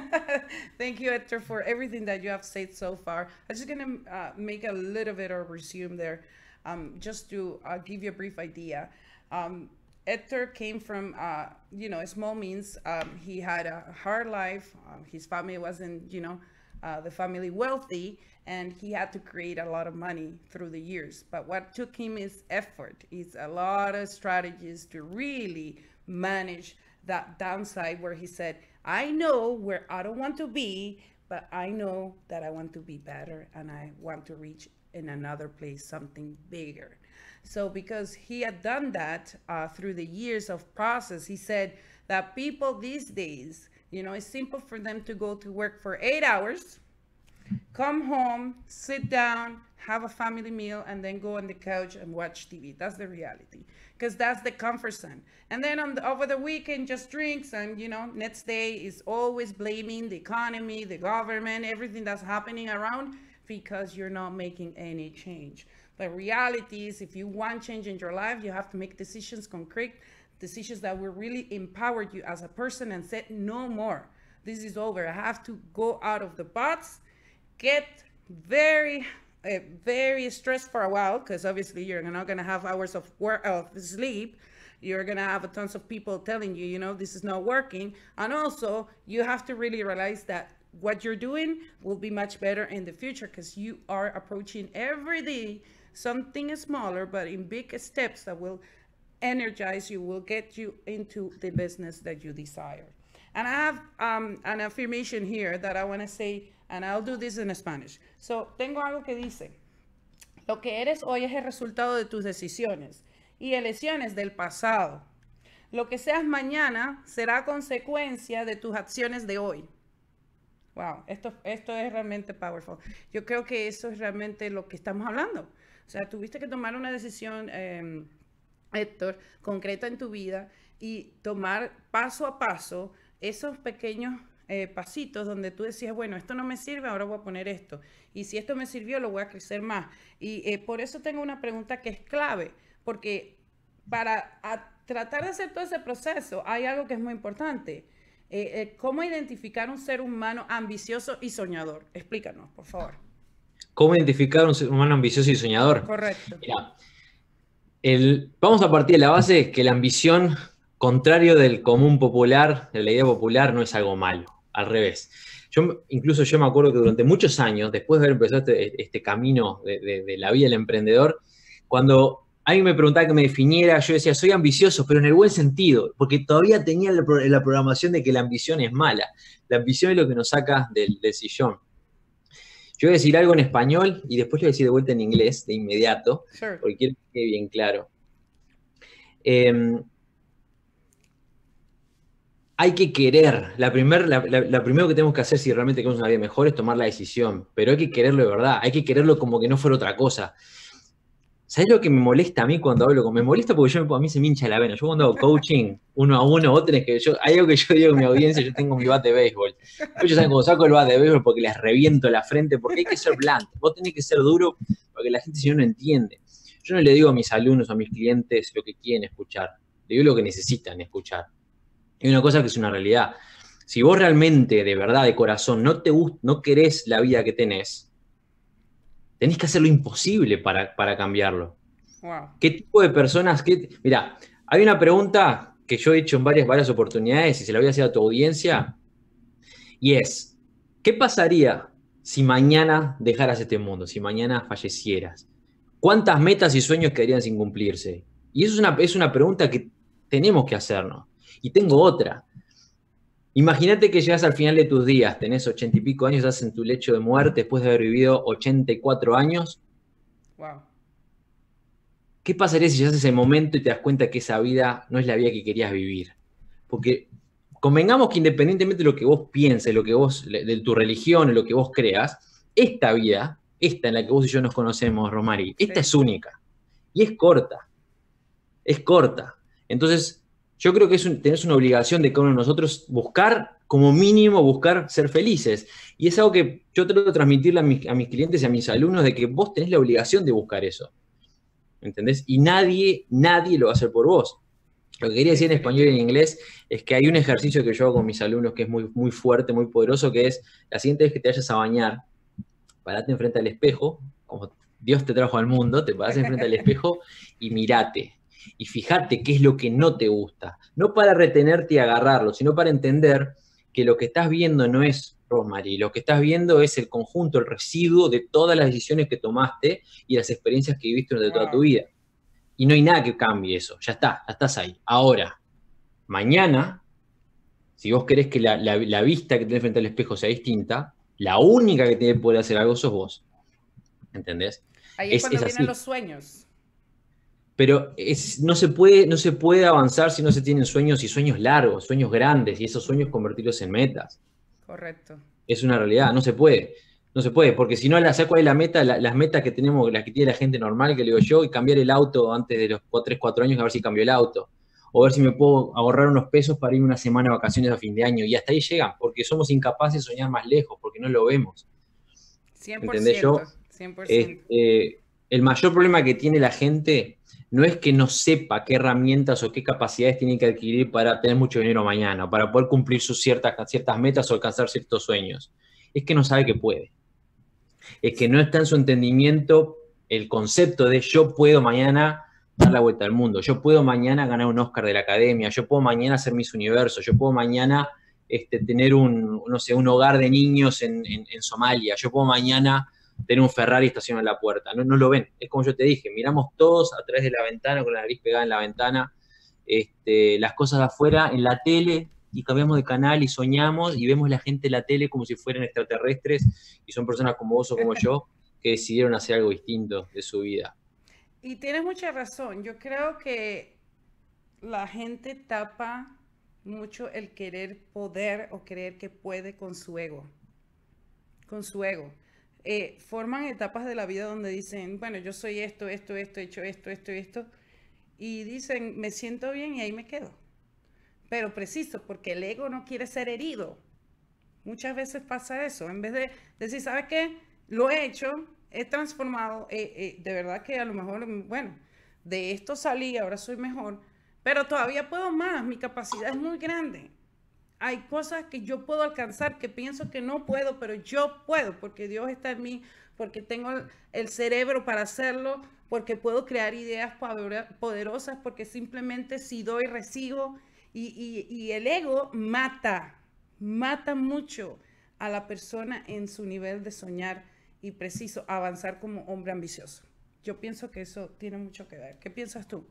thank you, Hector, for everything that you have said so far. I'm just gonna uh, make a little bit of resume there, um, just to uh, give you a brief idea. Um, Hector came from, uh, you know, small means. Um, he had a hard life. Um, his family wasn't, you know, uh, the family wealthy, and he had to create a lot of money through the years. But what took him is effort. It's a lot of strategies to really manage that downside where he said, I know where I don't want to be, but I know that I want to be better, and I want to reach in another place something bigger. So because he had done that uh, through the years of process, he said that people these days, you know, it's simple for them to go to work for eight hours, come home, sit down, have a family meal, and then go on the couch and watch T V. That's the reality, because that's the comfort zone. And then on the, over the weekend, just drinks, and, you know, next day is always blaming the economy, the government, everything that's happening around, because you're not making any change. The reality is, if you want change in your life, you have to make decisions, concrete decisions that will really empower you as a person and say, no more. This is over. I have to go out of the box, get very, uh, very stressed for a while, because obviously you're not going to have hours of work, of sleep. You're going to have tons of people telling you, you know, this is not working. And also, you have to really realize that what you're doing will be much better in the future, because you are approaching every day something smaller, but in big steps that will energize you, will get you into the business that you desire. And I have um, an affirmation here that I want to say, and I'll do this in Spanish. So, tengo algo que dice, lo que eres hoy es el resultado de tus decisiones y elecciones del pasado. Lo que seas mañana será consecuencia de tus acciones de hoy. Wow, esto, esto es realmente powerful. Yo creo que eso es realmente lo que estamos hablando. O sea, tuviste que tomar una decisión, eh, Héctor, concreta en tu vida y tomar paso a paso esos pequeños eh, pasitos donde tú decías, bueno, esto no me sirve, ahora voy a poner esto. Y si esto me sirvió, lo voy a crecer más. Y eh, por eso tengo una pregunta que es clave, porque para a, tratar de hacer todo ese proceso hay algo que es muy importante. Eh, eh, ¿Cómo identificar un ser humano ambicioso y soñador? Explícanos, por favor. ¿Cómo identificar un ser humano ambicioso y soñador? Correcto. Mira, el, vamos a partir de la base que la ambición, contrario del común popular, de la idea popular, no es algo malo. Al revés. Yo, incluso yo me acuerdo que durante muchos años, después de haber empezado este, este camino de, de, de la vida del emprendedor, cuando alguien me preguntaba que me definiera, yo decía, soy ambicioso, pero en el buen sentido, porque todavía tenía la, la programación de que la ambición es mala. La ambición es lo que nos saca del, del sillón. Yo voy a decir algo en español y después lo voy a decir de vuelta en inglés, de inmediato, sure. Porque quiero que quede bien claro. Eh, hay que querer. La primer, la, la, la primero que tenemos que hacer si realmente queremos una vida mejor es tomar la decisión, pero hay que quererlo de verdad, hay que quererlo como que no fuera otra cosa. ¿Sabes lo que me molesta a mí cuando hablo con? Me molesta porque yo, a mí se me hincha la vena. Yo cuando hago coaching uno a uno, vos tenés que... Yo, hay algo que yo digo en mi audiencia, yo tengo mi bat de béisbol. Ellos saben cómo saco el bat de béisbol porque les reviento la frente, porque hay que ser blunt. Vos tenés que ser duro porque la gente si no no entiende. Yo no le digo a mis alumnos o a mis clientes lo que quieren escuchar. Le digo lo que necesitan escuchar. Y una cosa que es una realidad. Si vos realmente, de verdad, de corazón, no, te gust- no querés la vida que tenés, tenés que hacer lo imposible para, para cambiarlo. Wow. ¿Qué tipo de personas? Qué... Mirá, hay una pregunta que yo he hecho en varias, varias oportunidades y se la voy a hacer a tu audiencia, y es, ¿qué pasaría si mañana dejaras este mundo, si mañana fallecieras? ¿Cuántas metas y sueños quedarían sin cumplirse? Y eso es una, es una pregunta que tenemos que hacernos. Y tengo otra. Imagínate que llegas al final de tus días, tenés ochenta y pico años, estás en tu lecho de muerte después de haber vivido ochenta y cuatro años. Wow. ¿Qué pasaría si llegas a ese momento y te das cuenta que esa vida no es la vida que querías vivir? Porque convengamos que independientemente de lo que vos pienses, lo que vos, de tu religión, lo que vos creas, esta vida, esta en la que vos y yo nos conocemos, Rosmarie, esta Sí. es única. Y es corta. Es corta. Entonces, yo creo que es un, tenés una obligación de cada uno de nosotros buscar, como mínimo, buscar ser felices. Y es algo que yo trato de transmitirle a mis, a mis clientes y a mis alumnos, de que vos tenés la obligación de buscar eso. ¿Entendés? Y nadie, nadie lo va a hacer por vos. Lo que quería decir en español y en inglés es que hay un ejercicio que yo hago con mis alumnos que es muy, muy fuerte, muy poderoso, que es la siguiente vez que te vayas a bañar, parate enfrente al espejo, como Dios te trajo al mundo, te parás enfrente al espejo y mirate. Y fíjate qué es lo que no te gusta. No para retenerte y agarrarlo, sino para entender que lo que estás viendo no es Rosmarie, lo que estás viendo es el conjunto, el residuo de todas las decisiones que tomaste y las experiencias que viviste durante toda tu vida. Y no hay nada que cambie eso, ya está, ya estás ahí. Ahora, mañana, si vos querés que la, la, la vista que tenés frente al espejo sea distinta, la única que tiene que poder hacer algo sos vos. ¿Entendés? Ahí es, es cuando es vienen los sueños. Pero es, no, se puede, no se puede avanzar si no se tienen sueños y sueños largos, sueños grandes, y esos sueños convertirlos en metas. Correcto. Es una realidad, no se puede. No se puede, porque si no, ¿sabes cuál es la meta? La, las metas que tenemos, las que tiene la gente normal, que le digo yo, y cambiar el auto antes de los tres, cuatro años, a ver si cambio el auto. O ver si me puedo ahorrar unos pesos para ir una semana de vacaciones a fin de año. Y hasta ahí llegan, porque somos incapaces de soñar más lejos, porque no lo vemos. cien por ciento. ¿Entendés? Yo, cien por ciento. Eh, el mayor problema que tiene la gente no es que no sepa qué herramientas o qué capacidades tiene que adquirir para tener mucho dinero mañana, para poder cumplir sus ciertas, ciertas metas o alcanzar ciertos sueños. Es que no sabe que puede. Es que no está en su entendimiento el concepto de yo puedo mañana dar la vuelta al mundo, yo puedo mañana ganar un Oscar de la Academia, yo puedo mañana hacer Miss Universo, yo puedo mañana este, tener un, no sé, un hogar de niños en, en, en Somalia, yo puedo mañana tener un Ferrari estacionado en la puerta. No, no lo ven. Es como yo te dije, miramos todos a través de la ventana, con la nariz pegada en la ventana, este, las cosas de afuera, en la tele, y cambiamos de canal y soñamos y vemos la gente en la tele como si fueran extraterrestres y son personas como vos o como yo que decidieron hacer algo distinto de su vida. Y tienes mucha razón. Yo creo que la gente tapa mucho el querer poder o creer que puede con su ego. Con su ego. Eh, forman etapas de la vida donde dicen, bueno, yo soy esto, esto, esto, he hecho esto, esto, esto. Y dicen, me siento bien y ahí me quedo. Pero preciso, porque el ego no quiere ser herido. Muchas veces pasa eso. En vez de decir, ¿sabes qué? Lo he hecho, he transformado, eh, eh, de verdad que a lo mejor, bueno, de esto salí, ahora soy mejor, pero todavía puedo más, mi capacidad es muy grande. Hay cosas que yo puedo alcanzar, que pienso que no puedo, pero yo puedo, porque Dios está en mí, porque tengo el cerebro para hacerlo, porque puedo crear ideas poderosas, porque simplemente si doy, recibo. Y, y, y el ego mata, mata mucho a la persona en su nivel de soñar y preciso avanzar como hombre ambicioso. Yo pienso que eso tiene mucho que ver. ¿Qué piensas tú?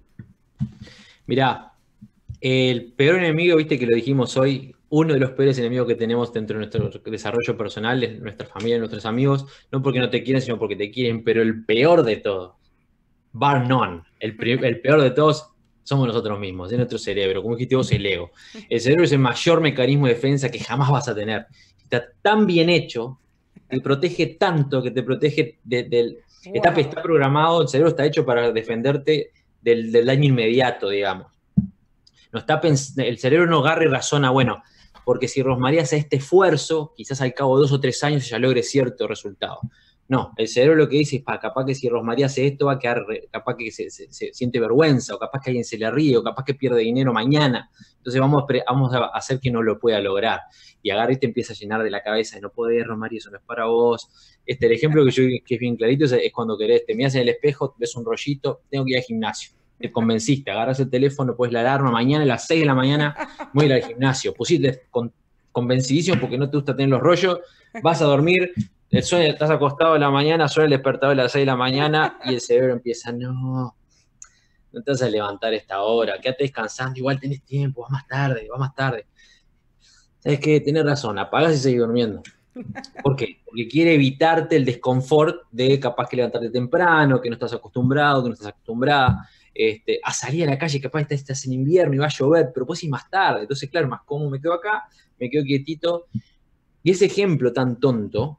Mirá, el peor enemigo, viste que lo dijimos hoy, uno de los peores enemigos que tenemos dentro de nuestro desarrollo personal, de nuestra familia, de nuestros amigos, no porque no te quieren, sino porque te quieren, pero el peor de todos, bar none, el, el peor de todos, somos nosotros mismos, es nuestro cerebro, como dijiste vos, el ego. El cerebro es el mayor mecanismo de defensa que jamás vas a tener. Está tan bien hecho, te protege tanto, que te protege de, del... Wow. Está, está programado, el cerebro está hecho para defenderte del, del daño inmediato, digamos. No está el cerebro no agarra y razona, bueno, porque si Rosmarie hace este esfuerzo, quizás al cabo de dos o tres años ella logre cierto resultado. No, el cerebro lo que dice es, pa, capaz que si Rosmarie hace esto va a quedar, capaz que se, se, se siente vergüenza, o capaz que alguien se le ríe, o capaz que pierde dinero mañana. Entonces vamos a, vamos a hacer que no lo pueda lograr. Y agarra y te empieza a llenar de la cabeza, no podés, Rosmarie, eso no es para vos. Este, el ejemplo que yo que es bien clarito es, es cuando querés, te mirás en el espejo, ves un rollito, tengo que ir al gimnasio. Te convenciste, agarras el teléfono, pones la alarma, mañana a las seis de la mañana voy a ir al gimnasio. Pusiste con, convencidísimo porque no te gusta tener los rollos, vas a dormir. El sueño, estás acostado a la mañana, suena el despertador a las seis de la mañana y el cerebro empieza, no, no te vas a levantar a esta hora, quédate descansando, igual tenés tiempo, vas más tarde, vas más tarde. ¿Sabes qué? Tenés razón, apagás y seguís durmiendo. ¿Por qué? Porque quiere evitarte el desconfort de capaz que levantarte temprano, que no estás acostumbrado, que no estás acostumbrada, este, a salir a la calle, capaz estás, estás en invierno y va a llover, pero puedes ir más tarde. Entonces, claro, más cómodo me quedo acá, me quedo quietito. Y ese ejemplo tan tonto,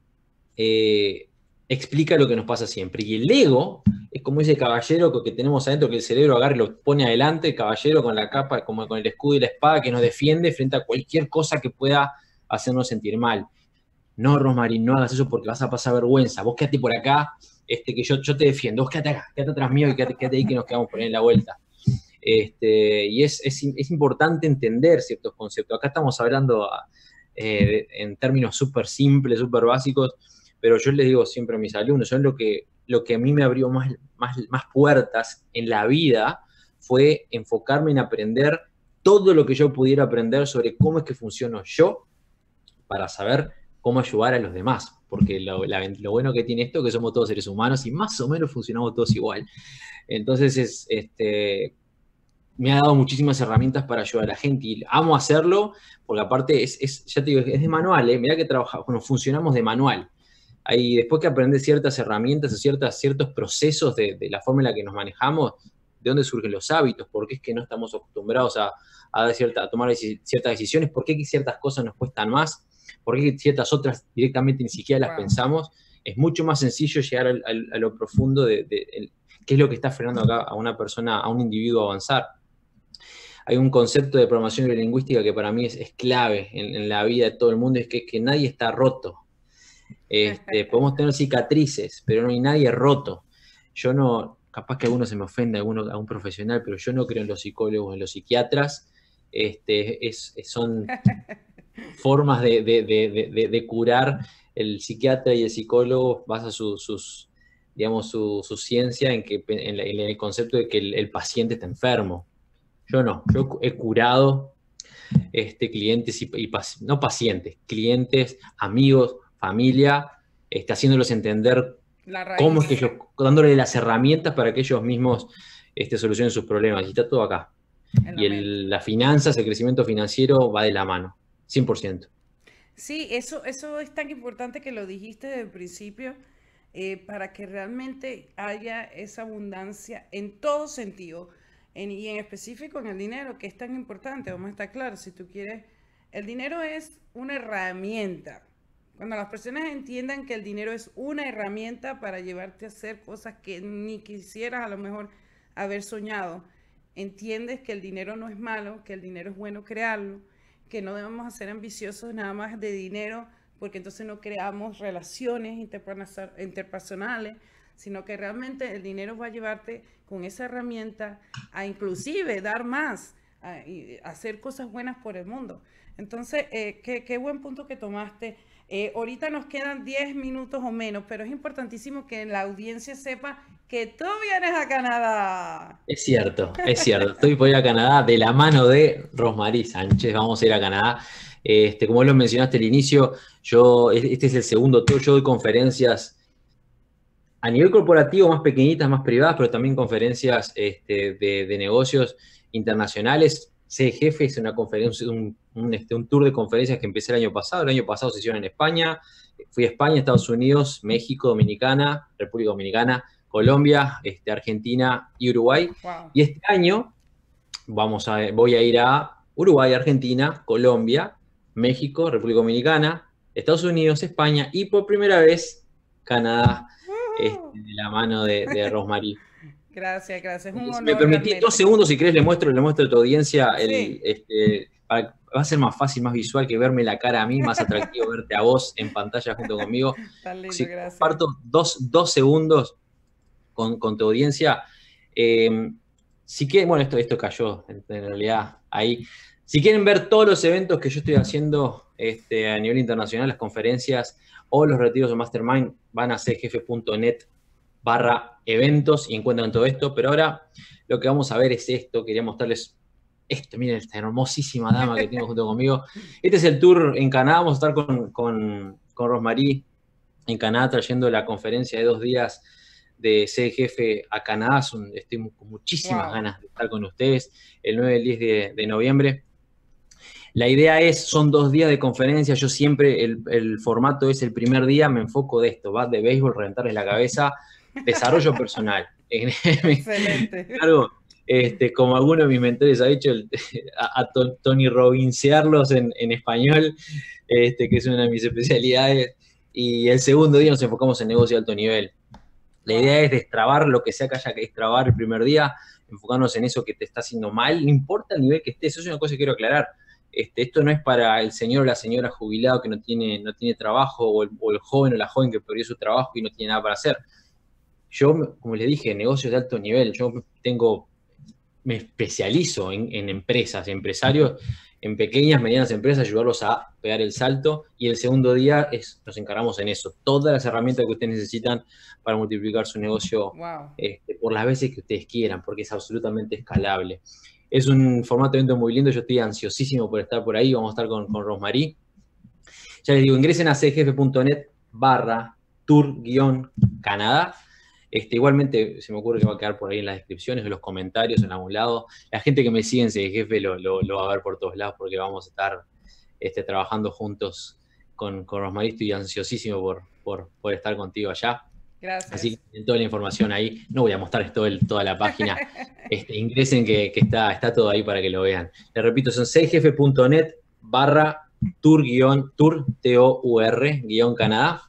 Eh, explica lo que nos pasa siempre. Y el ego es como ese caballero que tenemos adentro, que el cerebro agarra y lo pone adelante, el caballero con la capa, como con el escudo y la espada, que nos defiende frente a cualquier cosa que pueda hacernos sentir mal. No, Rosmarie, no hagas eso porque vas a pasar vergüenza. Vos quédate por acá, este, que yo, yo te defiendo. Vos quédate acá, quédate atrás mío y quédate, quédate ahí que nos quedamos por ahí en la vuelta. Este, y es, es, es importante entender ciertos conceptos. Acá estamos hablando eh, en términos súper simples, súper básicos, pero yo les digo siempre a mis alumnos, yo lo que, lo que a mí me abrió más, más, más puertas en la vida fue enfocarme en aprender todo lo que yo pudiera aprender sobre cómo es que funciono yo para saber cómo ayudar a los demás. Porque lo, la, lo bueno que tiene esto es que somos todos seres humanos y más o menos funcionamos todos igual. Entonces, es, este, me ha dado muchísimas herramientas para ayudar a la gente y amo hacerlo porque aparte, es, es, ya te digo, es de manual, ¿eh? Mirá que trabajamos, bueno, funcionamos de manual. Ahí, después que aprendes ciertas herramientas o ciertas, ciertos procesos de, de la forma en la que nos manejamos, de dónde surgen los hábitos, por qué es que no estamos acostumbrados a, a, dar cierta, a tomar ciertas decisiones, por qué ciertas cosas nos cuestan más, por qué ciertas otras directamente ni siquiera las wow. pensamos. Es mucho más sencillo llegar al, al, a lo profundo de, de, de qué es lo que está frenando acá a una persona, a un individuo a avanzar. Hay un concepto de programación neurolingüística que para mí es, es clave en, en la vida de todo el mundo, es que, que nadie está roto. Este, podemos tener cicatrices, pero no hay nadie roto. Yo no, capaz que alguno se me ofende, alguno, a un profesional, pero yo no creo en los psicólogos, en los psiquiatras. Este, es, es, son formas de, de, de, de, de curar. El psiquiatra y el psicólogo basa su, sus, digamos, su, su ciencia en, que, en, en el concepto de que el, el paciente está enfermo. Yo no, yo he curado este, clientes, y, y no pacientes, clientes, amigos, familia, este, haciéndolos entender cómo es que ellos, dándole las herramientas para que ellos mismos este, solucionen sus problemas. Y está todo acá. Y el, las finanzas, el crecimiento financiero va de la mano, cien por ciento. Sí, eso, eso es tan importante que lo dijiste desde el principio, eh, para que realmente haya esa abundancia en todo sentido, en, y en específico en el dinero, que es tan importante. Vamos a estar claros, si tú quieres, el dinero es una herramienta. Cuando las personas entiendan que el dinero es una herramienta para llevarte a hacer cosas que ni quisieras a lo mejor haber soñado, entiendes que el dinero no es malo, que el dinero es bueno crearlo, que no debemos ser ambiciosos nada más de dinero, porque entonces no creamos relaciones interpersonales, sino que realmente el dinero va a llevarte con esa herramienta a inclusive dar más, a, a hacer cosas buenas por el mundo. Entonces, eh, qué, qué buen punto que tomaste. Eh, ahorita nos quedan diez minutos o menos, pero es importantísimo que la audiencia sepa que tú vienes a Canadá. Es cierto, es cierto. Estoy por ir a Canadá de la mano de Rosmarie Sánchez. Vamos a ir a Canadá. Este, como lo mencionaste al inicio, yo, este es el segundo tour. Yo doy conferencias a nivel corporativo, más pequeñitas, más privadas, pero también conferencias este, de, de negocios internacionales. C Jefe es una conferencia, un, un, este, un tour de conferencias que empecé el año pasado. El año pasado se hicieron en España. Fui a España, Estados Unidos, México, Dominicana, República Dominicana, Colombia, este, Argentina y Uruguay. Wow. Y este año vamos a, voy a ir a Uruguay, Argentina, Colombia, México, República Dominicana, Estados Unidos, España y por primera vez Canadá, uh. este, de la mano de, de Rosmarie. Gracias, gracias. Un si me permitís dos segundos, si querés, le muestro, le muestro a tu audiencia el, sí. este, para, va a ser más fácil, más visual que verme la cara a mí, más atractivo verte a vos en pantalla junto conmigo. Tan lindo, Si gracias. comparto dos, dos segundos con, con tu audiencia. Eh, si quieren, bueno, esto, esto cayó en, en realidad ahí. Si quieren ver todos los eventos que yo estoy haciendo este, a nivel internacional, las conferencias o los retiros de Mastermind, van a cjefe.net barra eventos y encuentran todo esto. Pero ahora lo que vamos a ver es esto. Quería mostrarles esto. Miren esta hermosísima dama que tengo junto conmigo. Este es el tour en Canadá. Vamos a estar con, con, con Rosmarie en Canadá trayendo la conferencia de dos días de Sé Jefe a Canadá. Estoy con muchísimas wow. ganas de estar con ustedes el nueve y el diez de, de noviembre. La idea es, son dos días de conferencia. Yo siempre, el, el formato es el primer día, me enfoco de esto, bat de béisbol, reventarles la cabeza, desarrollo personal. Excelente. Claro, este, como alguno de mis mentores ha dicho, el, a, a Tony Robbinsearlos en, en español, este, que es una de mis especialidades. Y el segundo día nos enfocamos en negocio de alto nivel. La idea es destrabar lo que sea que haya que destrabar el primer día, enfocarnos en eso que te está haciendo mal, no importa el nivel que estés. Eso es una cosa que quiero aclarar. Este, esto no es para el señor o la señora jubilado que no tiene, no tiene trabajo, o el, o el joven o la joven que perdió su trabajo y no tiene nada para hacer. Yo, como les dije, negocios de alto nivel, yo tengo, me especializo en, en empresas, empresarios, en pequeñas, medianas empresas, ayudarlos a pegar el salto. Y el segundo día es, nos encargamos en eso. Todas las herramientas que ustedes necesitan para multiplicar su negocio wow. este, por las veces que ustedes quieran, porque es absolutamente escalable. Es un formato de evento muy lindo, yo estoy ansiosísimo por estar por ahí, vamos a estar con, con Rosmarie. Ya les digo, ingresen a cjefe.net barra tour-canadá. Este, igualmente, se me ocurre que va a quedar por ahí en las descripciones, en los comentarios, en algún lado. La gente que me sigue en CJefe lo, lo, lo va a ver por todos lados, porque vamos a estar este, trabajando juntos con, con Rosmarie. Estoy ansiosísimo por, por, por estar contigo allá. Gracias. Así que tienen toda la información ahí. No voy a mostrarles todo el, toda la página. Este, ingresen que, que está, está todo ahí para que lo vean. Les repito, son cjefe.net barra tour guión, tour, T O U R, guión Canadá.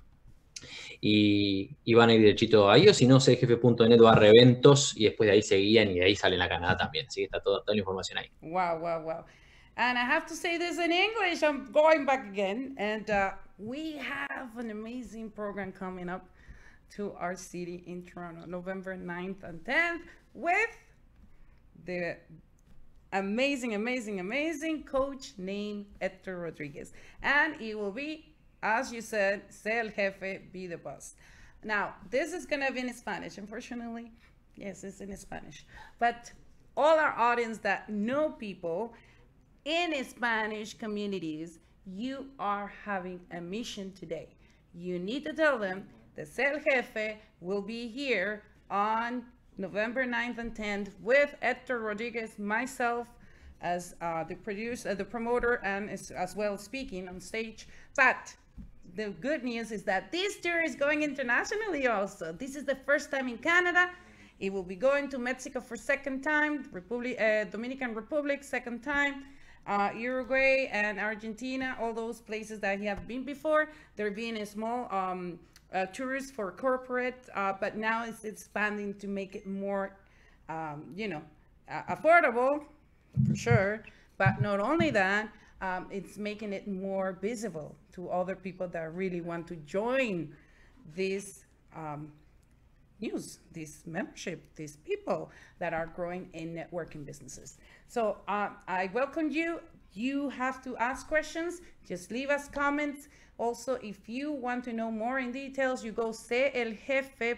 Y, y van a ir derechito ahí, o si no, cjefe.net barra eventos, y después de ahí se guían y de ahí salen a Canadá también. Así que está todo, toda la información ahí. Wow, wow, wow. And I have to say this in English. I'm going back again. And uh, we have an amazing program coming up to our city in Toronto, November ninth and tenth, with the amazing, amazing, amazing coach named Hector Rodriguez. And it will be, as you said, Sé el Jefe, be the boss. Now, this is going to be in Spanish, unfortunately. Yes, it's in Spanish. But all our audience that know people in Spanish communities, you are having a mission today. You need to tell them the Sé el Jefe will be here on November ninth and tenth with Hector Rodriguez, myself as uh, the producer, uh, the promoter, and as, as well speaking on stage. But the good news is that this tour is going internationally also. This is the first time in Canada. It will be going to Mexico for second time, Republic, uh, Dominican Republic second time, uh, Uruguay and Argentina, all those places that he have been before. They're being a small um, Uh, tourists for corporate, uh, but now it's expanding to make it more, um, you know, uh, affordable, for sure. But not only that, um, it's making it more visible to other people that really want to join this um, news, this membership, these people that are growing in networking businesses. So uh, I welcome you. You have to ask questions. Just leave us comments. Also, if you want to know more in details, you go celjefe.net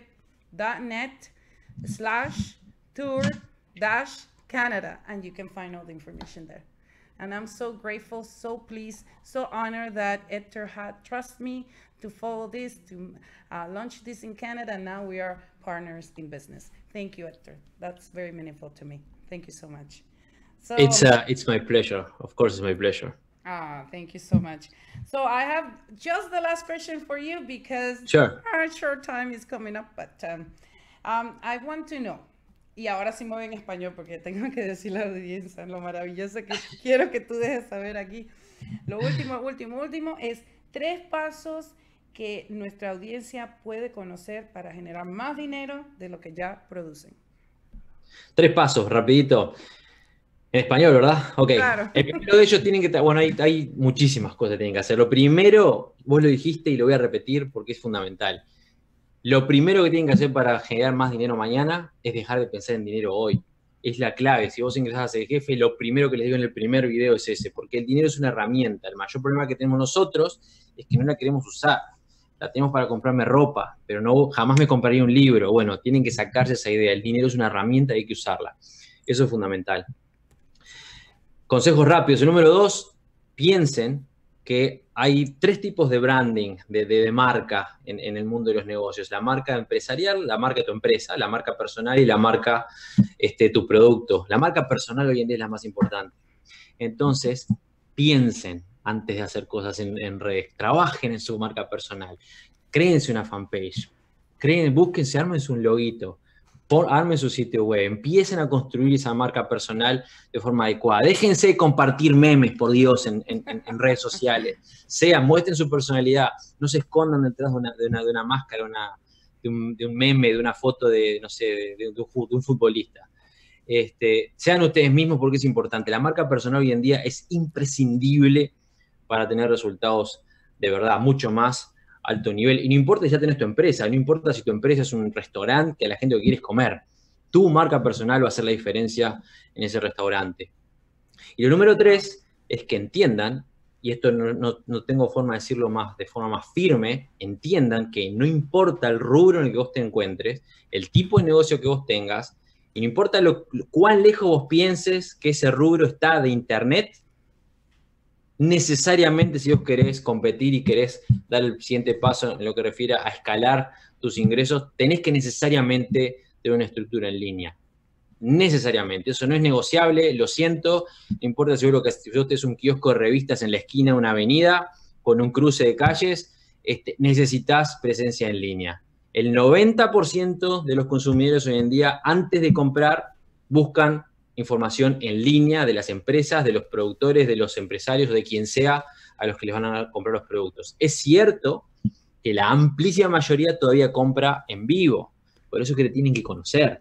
slash tour dash Canada, and you can find all the information there. And I'm so grateful, so pleased, so honored that Hector had trusted me to follow this, to uh, launch this in Canada, and now we are partners in business. Thank you, Hector. That's very meaningful to me. Thank you so much. So, it's uh, it's my pleasure. Of course, it's my pleasure. Ah, thank you so much. So I have just the last question for you because sure. our short time is coming up, but um, um, I want to know, y ahora sí me voy en español porque tengo que decirle a la audiencia lo maravilloso que quiero que tú dejes saber aquí. Lo último, último, último es tres pasos que nuestra audiencia puede conocer para generar más dinero de lo que ya producen. Tres pasos, rapidito. En español, ¿verdad? Ok. Claro. El primero de ellos tienen que... Bueno, hay, hay muchísimas cosas que tienen que hacer. Lo primero, vos lo dijiste y lo voy a repetir porque es fundamental. Lo primero que tienen que hacer para generar más dinero mañana es dejar de pensar en dinero hoy. Es la clave. Si vos ingresás a ser jefe, lo primero que les digo en el primer video es ese, porque el dinero es una herramienta. El mayor problema que tenemos nosotros es que no la queremos usar. La tenemos para comprarme ropa, pero no, jamás me compraría un libro. Bueno, tienen que sacarse esa idea. El dinero es una herramienta y hay que usarla. Eso es fundamental. Consejos rápidos. El número dos, piensen que hay tres tipos de branding, de, de, de marca en, en el mundo de los negocios. La marca empresarial, la marca de tu empresa, la marca personal y la marca este, tu producto. La marca personal hoy en día es la más importante. Entonces, piensen antes de hacer cosas en, en redes. Trabajen en su marca personal. Créense una fanpage. Creen, búsquense, ármense un loguito. Por, armen su sitio web, empiecen a construir esa marca personal de forma adecuada. Déjense de compartir memes, por Dios, en, en, en redes sociales. Sean, muestren su personalidad. No se escondan detrás de una, de una, de una máscara, una, de, un, de un meme, de una foto de, no sé, de, de, de, un, de un futbolista. Este, sean ustedes mismos porque es importante. La marca personal hoy en día es imprescindible para tener resultados de verdad, mucho más alto nivel. Y no importa si ya tenés tu empresa, no importa si tu empresa es un restaurante que a la gente lo que quiere es comer. Tu marca personal va a hacer la diferencia en ese restaurante. Y lo número tres es que entiendan, y esto no, no, no tengo forma de decirlo más, de forma más firme, entiendan que no importa el rubro en el que vos te encuentres, el tipo de negocio que vos tengas, y no importa lo, cuán lejos vos pienses que ese rubro está de internet, necesariamente si vos querés competir y querés dar el siguiente paso en lo que refiere a escalar tus ingresos, tenés que necesariamente tener una estructura en línea. Necesariamente. Eso no es negociable, lo siento. No importa si vos, lo que, si vos tenés un kiosco de revistas en la esquina de una avenida con un cruce de calles, este, necesitas presencia en línea. El noventa por ciento de los consumidores hoy en día, antes de comprar, buscan información en línea de las empresas, de los productores, de los empresarios, de quien sea a los que les van a comprar los productos. Es cierto que la amplísima mayoría todavía compra en vivo, por eso es que le tienen que conocer.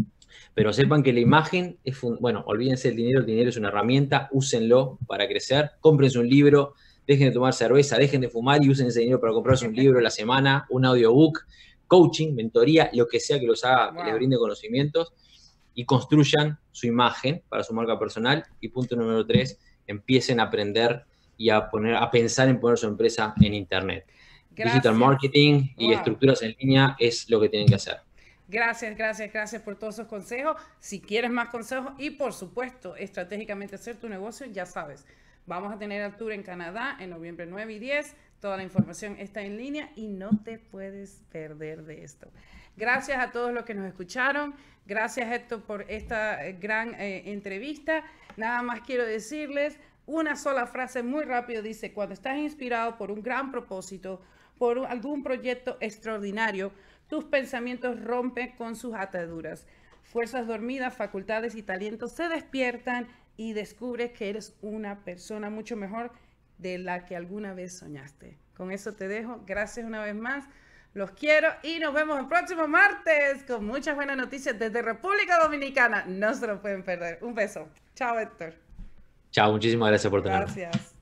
Pero sepan que la imagen es, bueno, olvídense del dinero, el dinero es una herramienta, úsenlo para crecer, cómprense un libro, dejen de tomar cerveza, dejen de fumar y usen ese dinero para comprarse un libro a la semana, un audiobook, coaching, mentoría, lo que sea que los haga, wow, que les brinde conocimientos, y construyan su imagen para su marca personal. Y punto número tres, empiecen a aprender y a, poner, a pensar en poner su empresa en internet. Gracias. Digital marketing y wow, estructuras en línea es lo que tienen que hacer. Gracias, gracias, gracias por todos esos consejos. Si quieres más consejos y, por supuesto, estratégicamente hacer tu negocio, ya sabes, vamos a tener el tour en Canadá en noviembre nueve y diez. Toda la información está en línea y no te puedes perder de esto. Gracias a todos los que nos escucharon. Gracias, Héctor, por esta gran eh, entrevista. Nada más quiero decirles una sola frase muy rápido. Dice, cuando estás inspirado por un gran propósito, por un, algún proyecto extraordinario, tus pensamientos rompen con sus ataduras. Fuerzas dormidas, facultades y talentos se despiertan y descubres que eres una persona mucho mejor de la que alguna vez soñaste. Con eso te dejo. Gracias una vez más. Los quiero y nos vemos el próximo martes con muchas buenas noticias desde República Dominicana. No se lo pueden perder. Un beso. Chao, Héctor. Chao, muchísimas gracias por tenerme. Gracias.